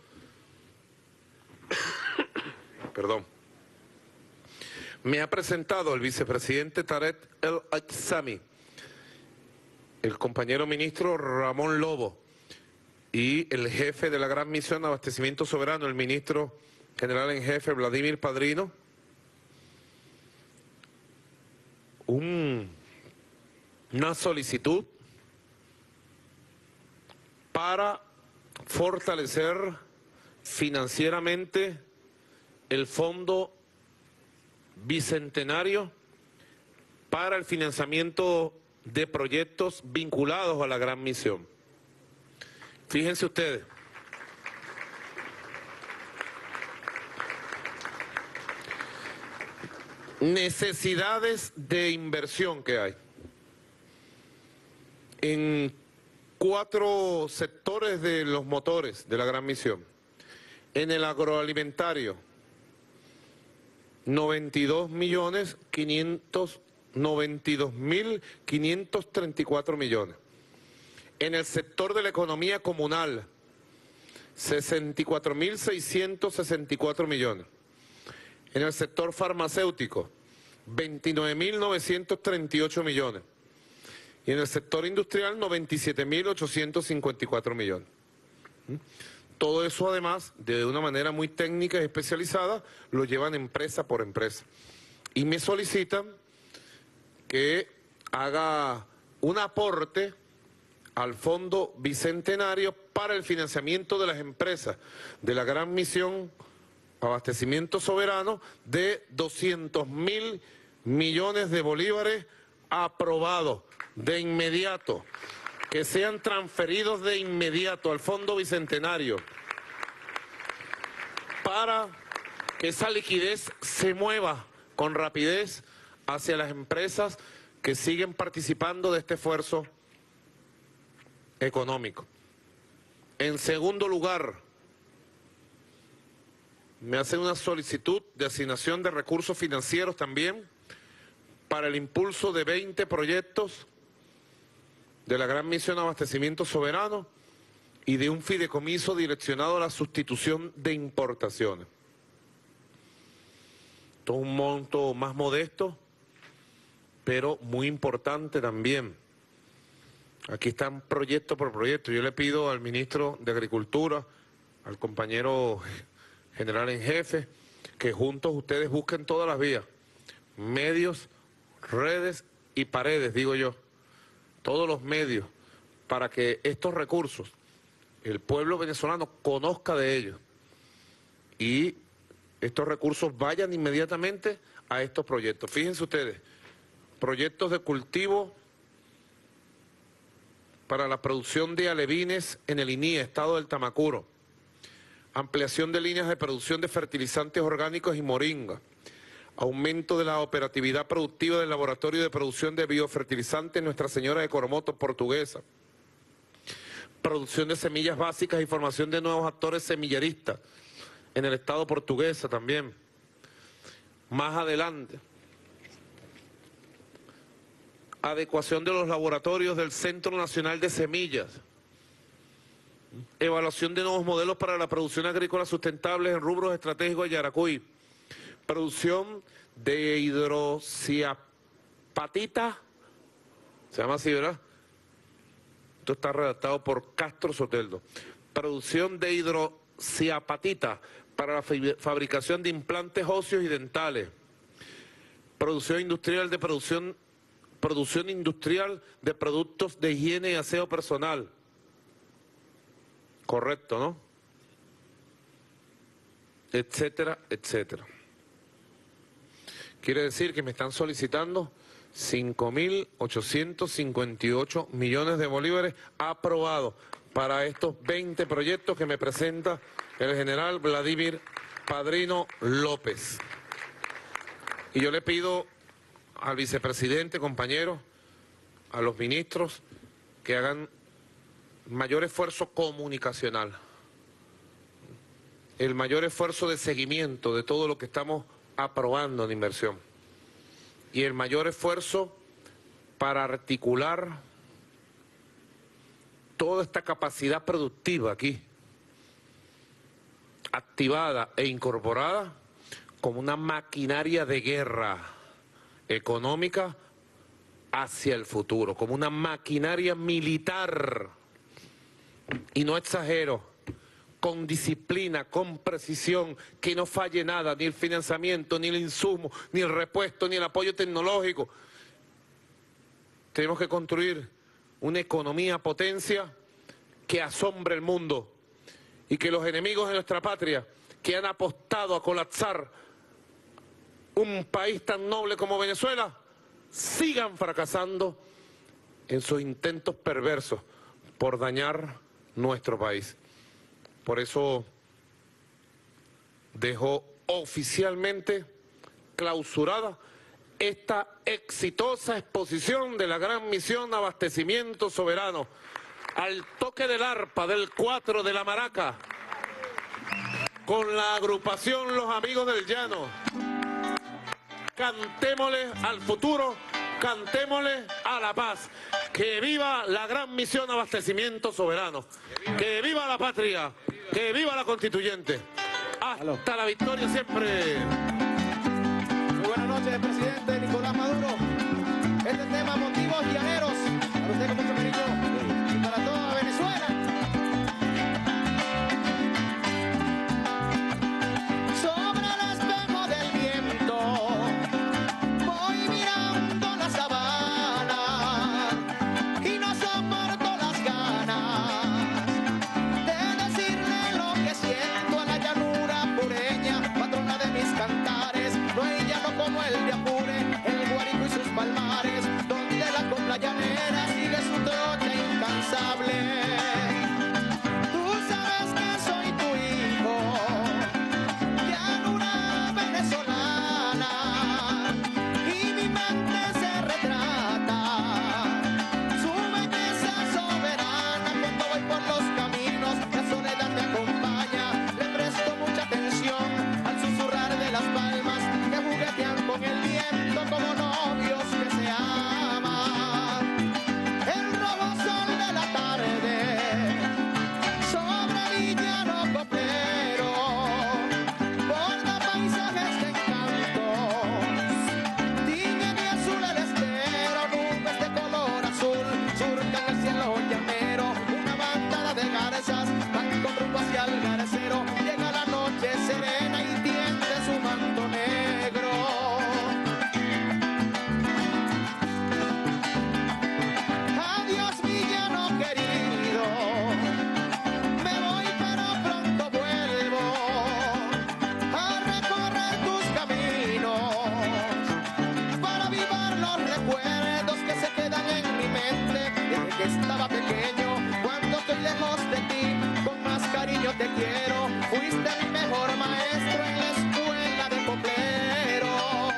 me ha presentado el vicepresidente Tarek El Aissami, el compañero ministro Ramón Lobo y el jefe de la gran misión Abastecimiento Soberano, el ministro general en jefe Vladimir Padrino, una solicitud para fortalecer financieramente el Fondo Bicentenario para el financiamiento de proyectos vinculados a la gran misión. Fíjense ustedes. Necesidades de inversión que hay en 4 sectores de los motores de la gran misión. En el agroalimentario, 92.534 millones. En el sector de la economía comunal, 64.664 millones. En el sector farmacéutico, 29.938 millones. Y en el sector industrial, 97.854 millones. Todo eso, además, de una manera muy técnica y especializada, lo llevan empresa por empresa. Y me solicitan que haga un aporte al Fondo Bicentenario para el financiamiento de las empresas de la gran misión Abastecimiento Soberano de 200.000 millones de bolívares aprobados de inmediato, que sean transferidos de inmediato al Fondo Bicentenario para que esa liquidez se mueva con rapidez hacia las empresas que siguen participando de este esfuerzo económico. En segundo lugar, me hacen una solicitud de asignación de recursos financieros también para el impulso de 20 proyectos de la Gran Misión Abastecimiento Soberano y de un fideicomiso direccionado a la sustitución de importaciones. Esto es un monto más modesto, pero muy importante también. Aquí están proyecto por proyecto. Yo le pido al ministro de Agricultura, al compañero general en jefe, que juntos ustedes busquen todas las vías, medios, redes y paredes, digo yo, todos los medios, para que estos recursos, el pueblo venezolano conozca de ellos y estos recursos vayan inmediatamente a estos proyectos. Fíjense ustedes, proyectos de cultivo para la producción de alevines en el INIA, estado del Tamacuro, ampliación de líneas de producción de fertilizantes orgánicos y moringa, aumento de la operatividad productiva del laboratorio de producción de biofertilizantes Nuestra Señora de Coromoto, Portuguesa, producción de semillas básicas y formación de nuevos actores semilleristas en el estado Portuguesa también. Más adelante, adecuación de los laboratorios del Centro Nacional de Semillas, evaluación de nuevos modelos para la producción agrícola sustentable en rubros estratégicos de Yaracuy, producción de hidroxiapatita, se llama así, ¿verdad? Esto está redactado por Castro Soteldo. Producción de hidroxiapatita para la fabricación de implantes óseos y dentales. Producción industrial de producción industrial de productos de higiene y aseo personal. Correcto, ¿no? Etcétera, etcétera. Quiere decir que me están solicitando 5.858 millones de bolívares aprobados para estos 20 proyectos que me presenta el general Vladimir Padrino López. Y yo le pido al vicepresidente, compañeros, a los ministros, que hagan mayor esfuerzo comunicacional, el mayor esfuerzo de seguimiento de todo lo que estamos aprobando en inversión y el mayor esfuerzo para articular toda esta capacidad productiva aquí, activada e incorporada como una maquinaria de guerra económica hacia el futuro, como una maquinaria militar, y no exagero, con disciplina, con precisión, que no falle nada, ni el financiamiento, ni el insumo, ni el repuesto, ni el apoyo tecnológico. Tenemos que construir una economía potencia que asombre el mundo y que los enemigos de nuestra patria, que han apostado a colapsar un país tan noble como Venezuela, sigan fracasando en sus intentos perversos por dañar nuestro país. Por eso dejo oficialmente clausurada esta exitosa exposición de la Gran Misión Abastecimiento Soberano. Al toque del arpa, del 4, de la maraca, con la agrupación Los Amigos del Llano, cantémosle al futuro, cantémosle a la paz. Que viva la Gran Misión Abastecimiento Soberano. Que viva la patria. Que viva la constituyente. Hasta la victoria siempre. Muy buenas noches, presidente Nicolás Maduro. Este tema, motivos llaneros, para usted con mucho cariño y para toda Venezuela. Sobre el espejo del viento voy mirando la sabana y no soporto las ganas de decirle lo que siento a la llanura pureña, patrona de mis cantares. No hay llano como el de Apure, el que estaba pequeño. Cuando estoy lejos de ti, con más cariño te quiero. Fuiste el mejor maestro en la escuela de Poplero.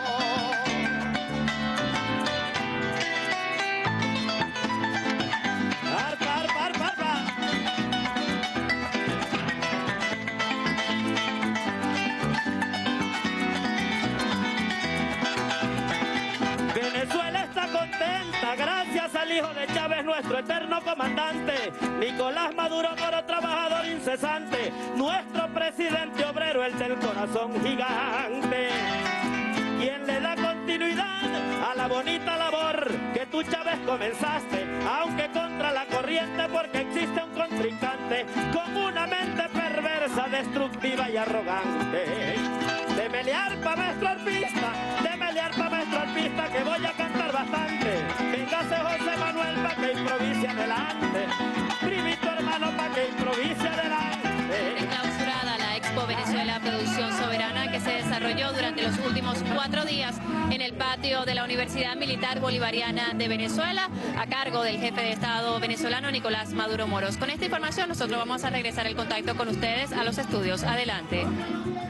Venezuela está contenta gracias al hijo de Chávez, nuestro eterno comandante, Nicolás Maduro Moro, trabajador incesante, nuestro presidente obrero, el del corazón gigante, quien le da continuidad a la bonita labor que tú, Chávez, comenzaste, aunque contra la corriente, porque existe un contrincante con una mente perversa, destructiva y arrogante. Démele arpa, maestro arpista, démele arpa, maestro arpista, que voy a cantar bastante. Véngase José Manuel pa' que improvise adelante, primito hermano pa' que improvise adelante. Clausurada la Expo Venezuela Producción Soberana, que se desarrolló durante los últimos 4 días en el patio de la Universidad Militar Bolivariana de Venezuela, a cargo del jefe de Estado venezolano Nicolás Maduro Moros. Con esta información nosotros vamos a regresar el contacto con ustedes a los estudios. Adelante.